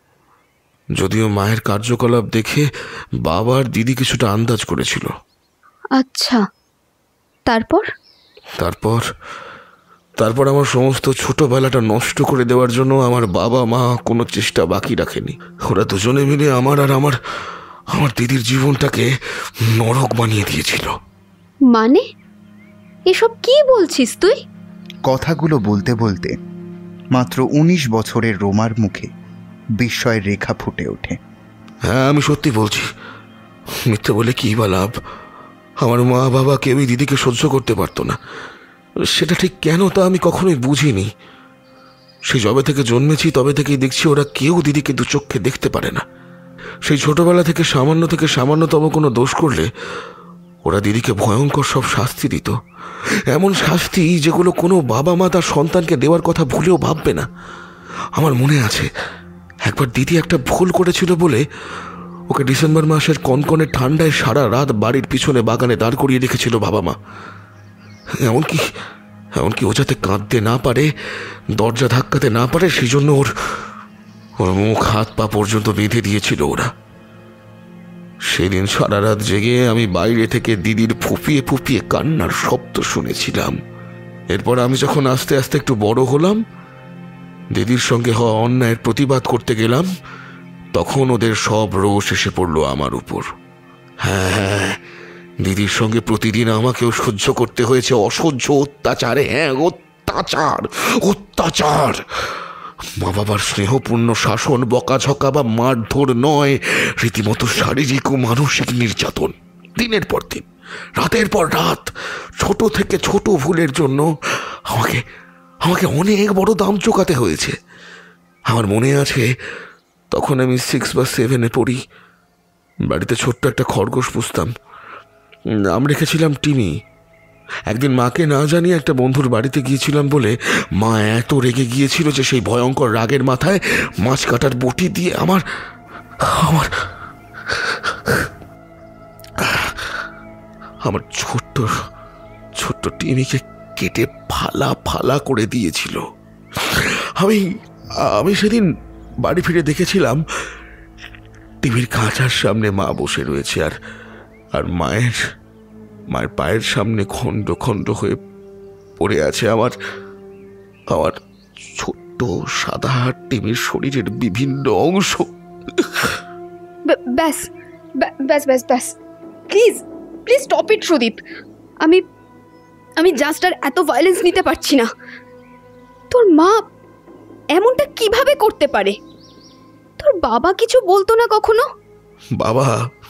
যদিও মায়ের কার্যকলাপ দেখে বাবার দিদি কিছুটা আন্দাজ করেছিল। আচ্ছা, তারপর? তারপর তারপর আমার সমস্ত ছোটবেলাটা নষ্ট করে দেওয়ার জন্য আমার বাবা মা কোনো চেষ্টা বাকি রাখেনি। ওরা দুজনে মিলে আমার আর আমার আমার দিদির জীবনটাকে নরক বানিয়ে দিয়েছিল। মানে এসব কি বলছিস তুই? কথাগুলো বলতে বলতে মাত্র উনিশ বছরের রোমার মুখে বিস্ময়ের রেখা ফুটে ওঠে। হ্যাঁ, আমি সত্যি বলছি, মিথ্যে বলে কি বা লাভ। আমার মা বাবা কেউই দিদিকে সহ্য করতে পারতো না। সেটা ঠিক কেন তা আমি কখনোই বুঝিনি। সেই যবে থেকে জন্মেছি তবে থেকেই দেখছি ওরা কেউ দিদিকে দু চোখে দেখতে পারে না। সেই ছোটবেলা থেকে সামান্য থেকে সামান্যতম কোনো দোষ করলে ওরা দিদিকে ভয়ঙ্কর সব শাস্তি দিত, এমন শাস্তি যেগুলো কোনো বাবা মা তার সন্তানকে দেওয়ার কথা ভুলেও ভাববে না। আমার মনে আছে একবার দিদি একটা ভুল করেছিল বলে ওকে ডিসেম্বর মাসের কনকনে ঠান্ডায় সারা রাত বাড়ির পিছনে বাগানে দাঁড় করিয়ে রেখেছিল বাবা মা। এমনকি এমনকি ও যাতে কাঁদতে না পারে, দরজা ধাক্কাতে না পারে, সেই জন্য ওর ওর মুখ হাত পা পর্যন্ত বেঁধে দিয়েছিল ওরা। সেদিন সারা রাত জেগে আমি বাইরে থেকে দিদির ফুপিয়ে ফুপিয়ে কান্নার শব্দ শুনেছিলাম। এরপর আমি যখন আস্তে আস্তে একটু বড় হলাম, দিদির সঙ্গে হওয়া অন্যায়ের প্রতিবাদ করতে গেলাম, তখন ওদের সব রোষ এসে পড়লো আমার উপর। হ্যাঁ হ্যাঁ, দিদির সঙ্গে প্রতিদিন আমাকেও সহ্য করতে হয়েছে অসহ্য অত্যাচারে। হ্যাঁ, অত্যাচার অত্যাচার মা বাবার স্নেহপূর্ণ শাসন, বকাঝকা বা মারধর নয়, রীতিমতো শারীরিক ও মানসিক নির্যাতন। দিনের পর দিন, রাতের পর রাত, ছোট থেকে ছোট ভুলের জন্য আমাকে আমাকে অনেক বড় দাম চোকাতে হয়েছে। আমার মনে আছে তখন আমি সিক্স বা সেভেনে পড়ি। বাড়িতে ছোট্ট একটা খরগোশ পুষতাম, নাম রেখেছিলাম টিমি। একদিন মাকে না জানিয়ে একটা বন্ধুর বাড়িতে গিয়েছিলাম বলে মা এত রেগে গিয়েছিল যে সেই ভয়ঙ্কর রাগের মাথায় মাছ কাটার বটি দিয়ে আমার আমার আমার ছোট্ট ছোট্ট টিমিকে কেটে ফালা ফালা করে দিয়েছিল। আমি আমি সেদিন বাড়ি ফিরে দেখেছিলাম টিভির খাঁচার সামনে মা বসে রয়েছে, আর আর মায়ের মায়ের পায়ের সামনে খণ্ড খণ্ড হয়ে পড়ে আছে আমার আমার ছোট্ট সাদা টিমির শরীরের বিভিন্ন অংশ। ব্যাস ব্যাস ব্যাস ব্যাস please please stop it Sudip. আমি আমি জাস্ট আর এত ভায়োলেন্স নিতে পারছি না। তোর মা এমনটা কিভাবে করতে পারে? তোর বাবা কিছু বলতো না কখনো? বাবা,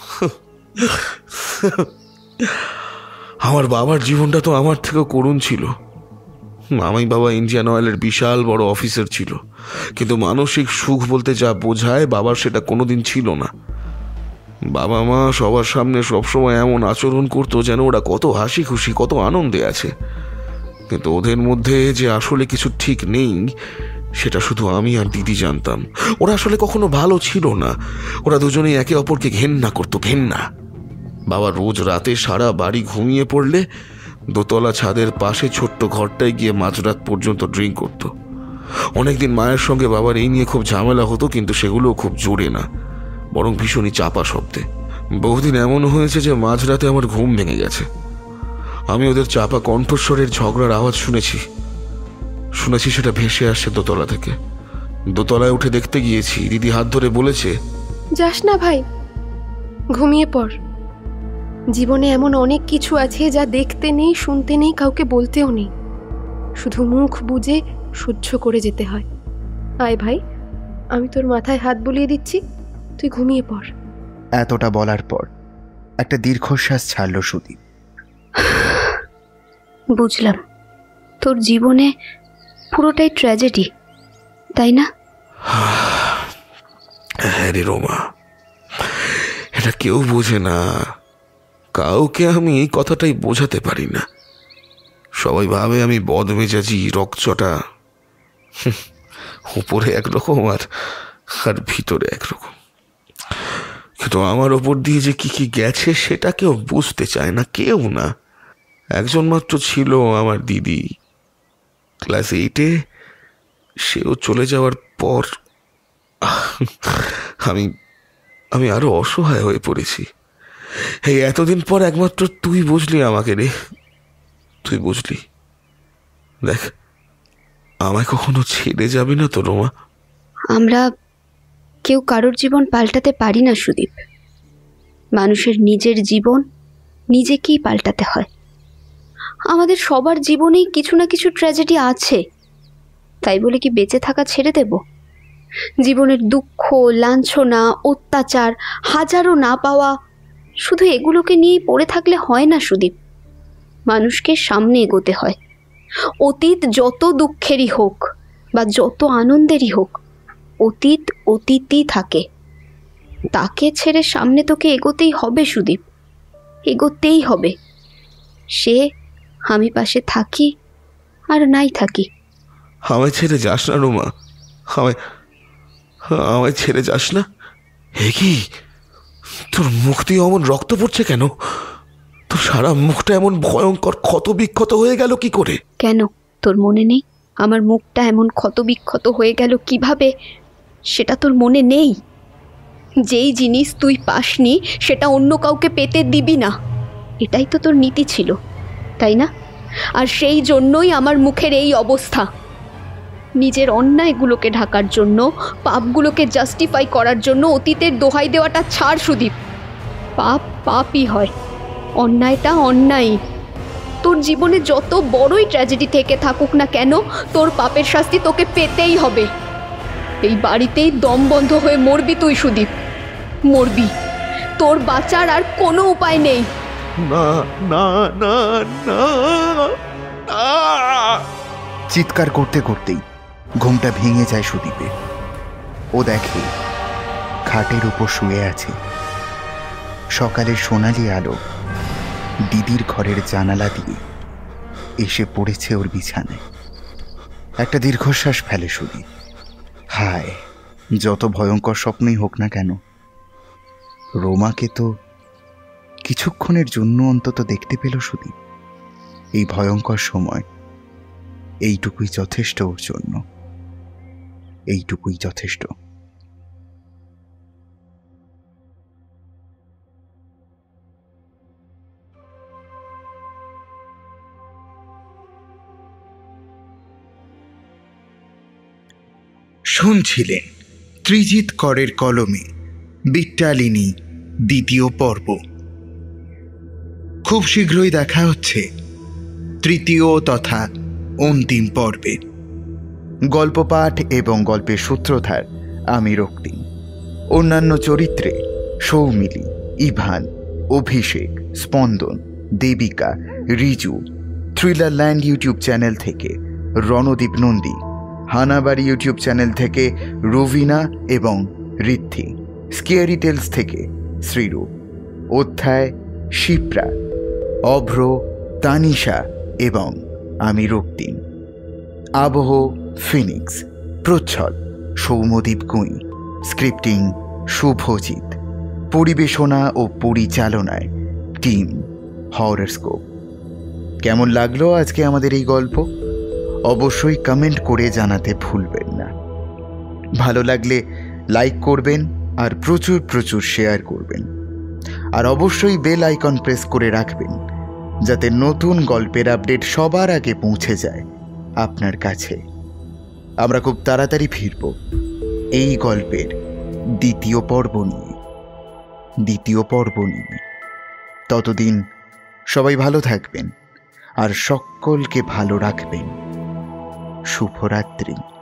আমার বাবার জীবনটা তো আমার থেকেও করুণ ছিল। মামাই বাবা ইন্ডিয়ান অয়েলের বিশাল বড় অফিসার ছিল, কিন্তু মানসিক সুখ বলতে যা বোঝায় বাবার সেটা কোনোদিন ছিল না। বাবা মা সবার সামনে সবসময় এমন আচরণ করতো যেন ওরা কত হাসি খুশি, কত আনন্দে আছে, কিন্তু ওদের মধ্যে যে আসলে কিছু ঠিক নেই সেটা শুধু আমি আর দিদি জানতাম। ওরা আসলে কখনো ভালো ছিল না, ওরা দুজনেই একে অপরকে ঘেন্না করতো, ঘেন্না। বাবা রোজ রাতে সারা বাড়ি ঘুমিয়ে পড়লে দোতলা ছাদের পাশে ছোট্ট ঘরটায় গিয়ে মাঝরাত পর্যন্ত ড্রিঙ্ক করতো। অনেকদিন মায়ের সঙ্গে বাবার এই নিয়ে খুব ঝামেলা হতো, কিন্তু সেগুলোও খুব জোরে না, বরং ভীষণই চাপা শব্দে। বহুদিন এমন হয়েছে যে মাঝরাতে আমার ঘুম ভেঙে গেছে। আমি ওদের চাপা কণ্ঠস্বরের ঝগড়ার আওয়াজ শুনেছি শুনেছি সেটা ভেসে আসছে দোতলা থেকে। দোতলায় উঠে দেখতে গিয়েছি, দিদি হাত ধরে বলেছে, যাস না ভাই, ঘুমিয়ে পড়। জীবনে এমন অনেক কিছু আছে যা দেখতে নেই, শুনতে নেই, কাউকে বলতেও নেই, শুধু মুখ বুজে সহ্য করে যেতে হয়। আয় ভাই, আমি তোর মাথায় হাত বুলিয়ে দিচ্ছি, তুই ঘুমিয়ে পড়। এতটা বলার পর একটা দীর্ঘশ্বাস ছাড়ল সুদীপ। বুঝলাম, তোর জীবনে পুরোটাই ট্র্যাজেডি, তাই না? হ্যাঁ রে রোমা, এটা কেউ বোঝে না, কাউকে আমি এই কথাটাই বোঝাতে পারি না। সবাই ভাবে আমি বদমেজাজি, রকচটা, উপরে একরকম আর আর ভিতরে একরকম। কিন্তু আমার ওপর দিয়ে যে কি কি গেছে সেটা কেউ বুঝতে চায় না, কেউ না। একজন মাত্র ছিল আমার দিদি, ক্লাস এইটে। সেও চলে যাওয়ার পর আমি আমি আরো অসহায় হয়ে পড়েছি। এই এতদিন পর একমাত্র তুই বুঝলি আমাকে রে, তুই বুঝলি। দেখ, আমায় কখনো ছেড়ে যাবি না তো রোমা? আমরা কেউ কারোর জীবন পাল্টাতে পারি না সুদীপ। মানুষের নিজের জীবন নিজেকেই পাল্টাতে হয়। আমাদের সবার জীবনেই কিছু না কিছু ট্র্যাজেডি আছে, তাই বলে কি বেঁচে থাকা ছেড়ে দেব? জীবনের দুঃখ, লাঞ্ছনা, অত্যাচার, হাজারো না পাওয়া, শুধু এগুলোকে নিয়েই পড়ে থাকলে হয় না সুদীপ। মানুষকে সামনে এগোতে হয়। অতীত যত দুঃখেরই হোক বা যত আনন্দেরই হোক, অতীত অতীতই থাকে। তাকে ছেড়ে সামনে তোকে এগোতেই হবে সুদীপ, এগোতেই হবে। সে আমি পাশে থাকি আর নাই থাকি। আমায় ছেড়ে যাস না রোমা, আমায় আমায় ছেড়ে যাস না। হে কি, তোর মুখ দিয়ে অমন রক্ত পড়ছে কেন? তোর সারা মুখটা এমন ভয়ঙ্কর ক্ষত বিক্ষত হয়ে গেল কি করে? কেন তোর মনে নেই আমার মুখটা এমন ক্ষত বিক্ষত হয়ে গেল কিভাবে? সেটা তোর মনে নেই? যেই জিনিস তুই পাসনি সেটা অন্য কাউকে পেতে দিবি না, এটাই তো তোর নীতি ছিল, তাই না? আর সেই জন্যই আমার মুখের এই অবস্থা। নিজের অন্যায়গুলোকে ঢাকার জন্য, পাপগুলোকে জাস্টিফাই করার জন্য অতীতের দোহাই দেওয়াটা ছাড় সুদীপ। পাপ পাপই হয়, অন্যায়টা অন্যায়। তোর জীবনে যত বড়ই ট্র্যাজেডি থেকে থাকুক না কেন, তোর পাপের শাস্তি তোকে পেতেই হবে। এই বাড়িতেই দম বন্ধ হয়ে মরবি তুই সুদীপ, মরবি। তোর বাঁচার আর কোনো উপায় নেই। না না না না। চিৎকার করতে করতেই ঘুমটা ভেঙে যায় সুদীপের। ও দেখে খাটের উপর শুয়ে আছে। সকালের সোনালি আলো দিদির ঘরের জানালা দিয়ে এসে পড়েছে ওর বিছানায়। একটা দীর্ঘশ্বাস ফেলে সুদীপ। হায়, যত ভয়ঙ্কর স্বপ্নই হোক না কেন, রোমাকে তো কিছুক্ষণের জন্য অন্তত দেখতে পেল সুদীপ। এই ভয়ঙ্কর সময় এইটুকুই যথেষ্ট ওর জন্য, এইটুকুই যথেষ্ট। শুনছিলেন ত্রিজিৎ করের কলমে বিট্টালিনী দ্বিতীয় পর্ব। খুব শীঘ্রই দেখা হচ্ছে তৃতীয় তথা অন্তিম পর্বে। গল্প পাঠ এবং গল্পের সূত্রধার আমি রক্তিম। অন্যান্য চরিত্রে Soumili, Ivan, Abhishek, Spandan, Debika, Riju, thriller land YouTube channel থেকে রণদীপ নন্দী, হানাবাড়ি ইউটিউব চ্যানেল থেকে রুভিনা এবং ঋদ্ধি, স্কেয়ারি টেলস থেকে শ্রীরূপ, অধ্যায় শিপ্রা, অভ্র, তানিশা এবং আমি রক্তিম, আবহ ফিনিক্স, প্রচ্ছদ সৌম্যদীপ গুঁই, স্ক্রিপ্টিং শুভজিৎ, পরিবেশনা ও পরিচালনায় টিম হররস্কোপ। কেমন লাগলো আজকে আমাদের এই গল্প? অবশ্যই কমেন্ট করে জানাতে ভুলবেন না। ভালো লাগলে লাইক করবেন আর প্রচুর প্রচুর শেয়ার করবেন। আর অবশ্যই বেল আইকন প্রেস করে রাখবেন যাতে নতুন গল্পের আপডেট সবার আগে পৌঁছে যায় আপনার কাছে। আমরা খুব তাড়াতাড়ি ফিরব এই গল্পের দ্বিতীয় পর্ব নিয়ে দ্বিতীয় পর্ব নিয়ে ততদিন সবাই ভালো থাকবেন আর সকলকে ভালো রাখবেন। শুভরাত্রি।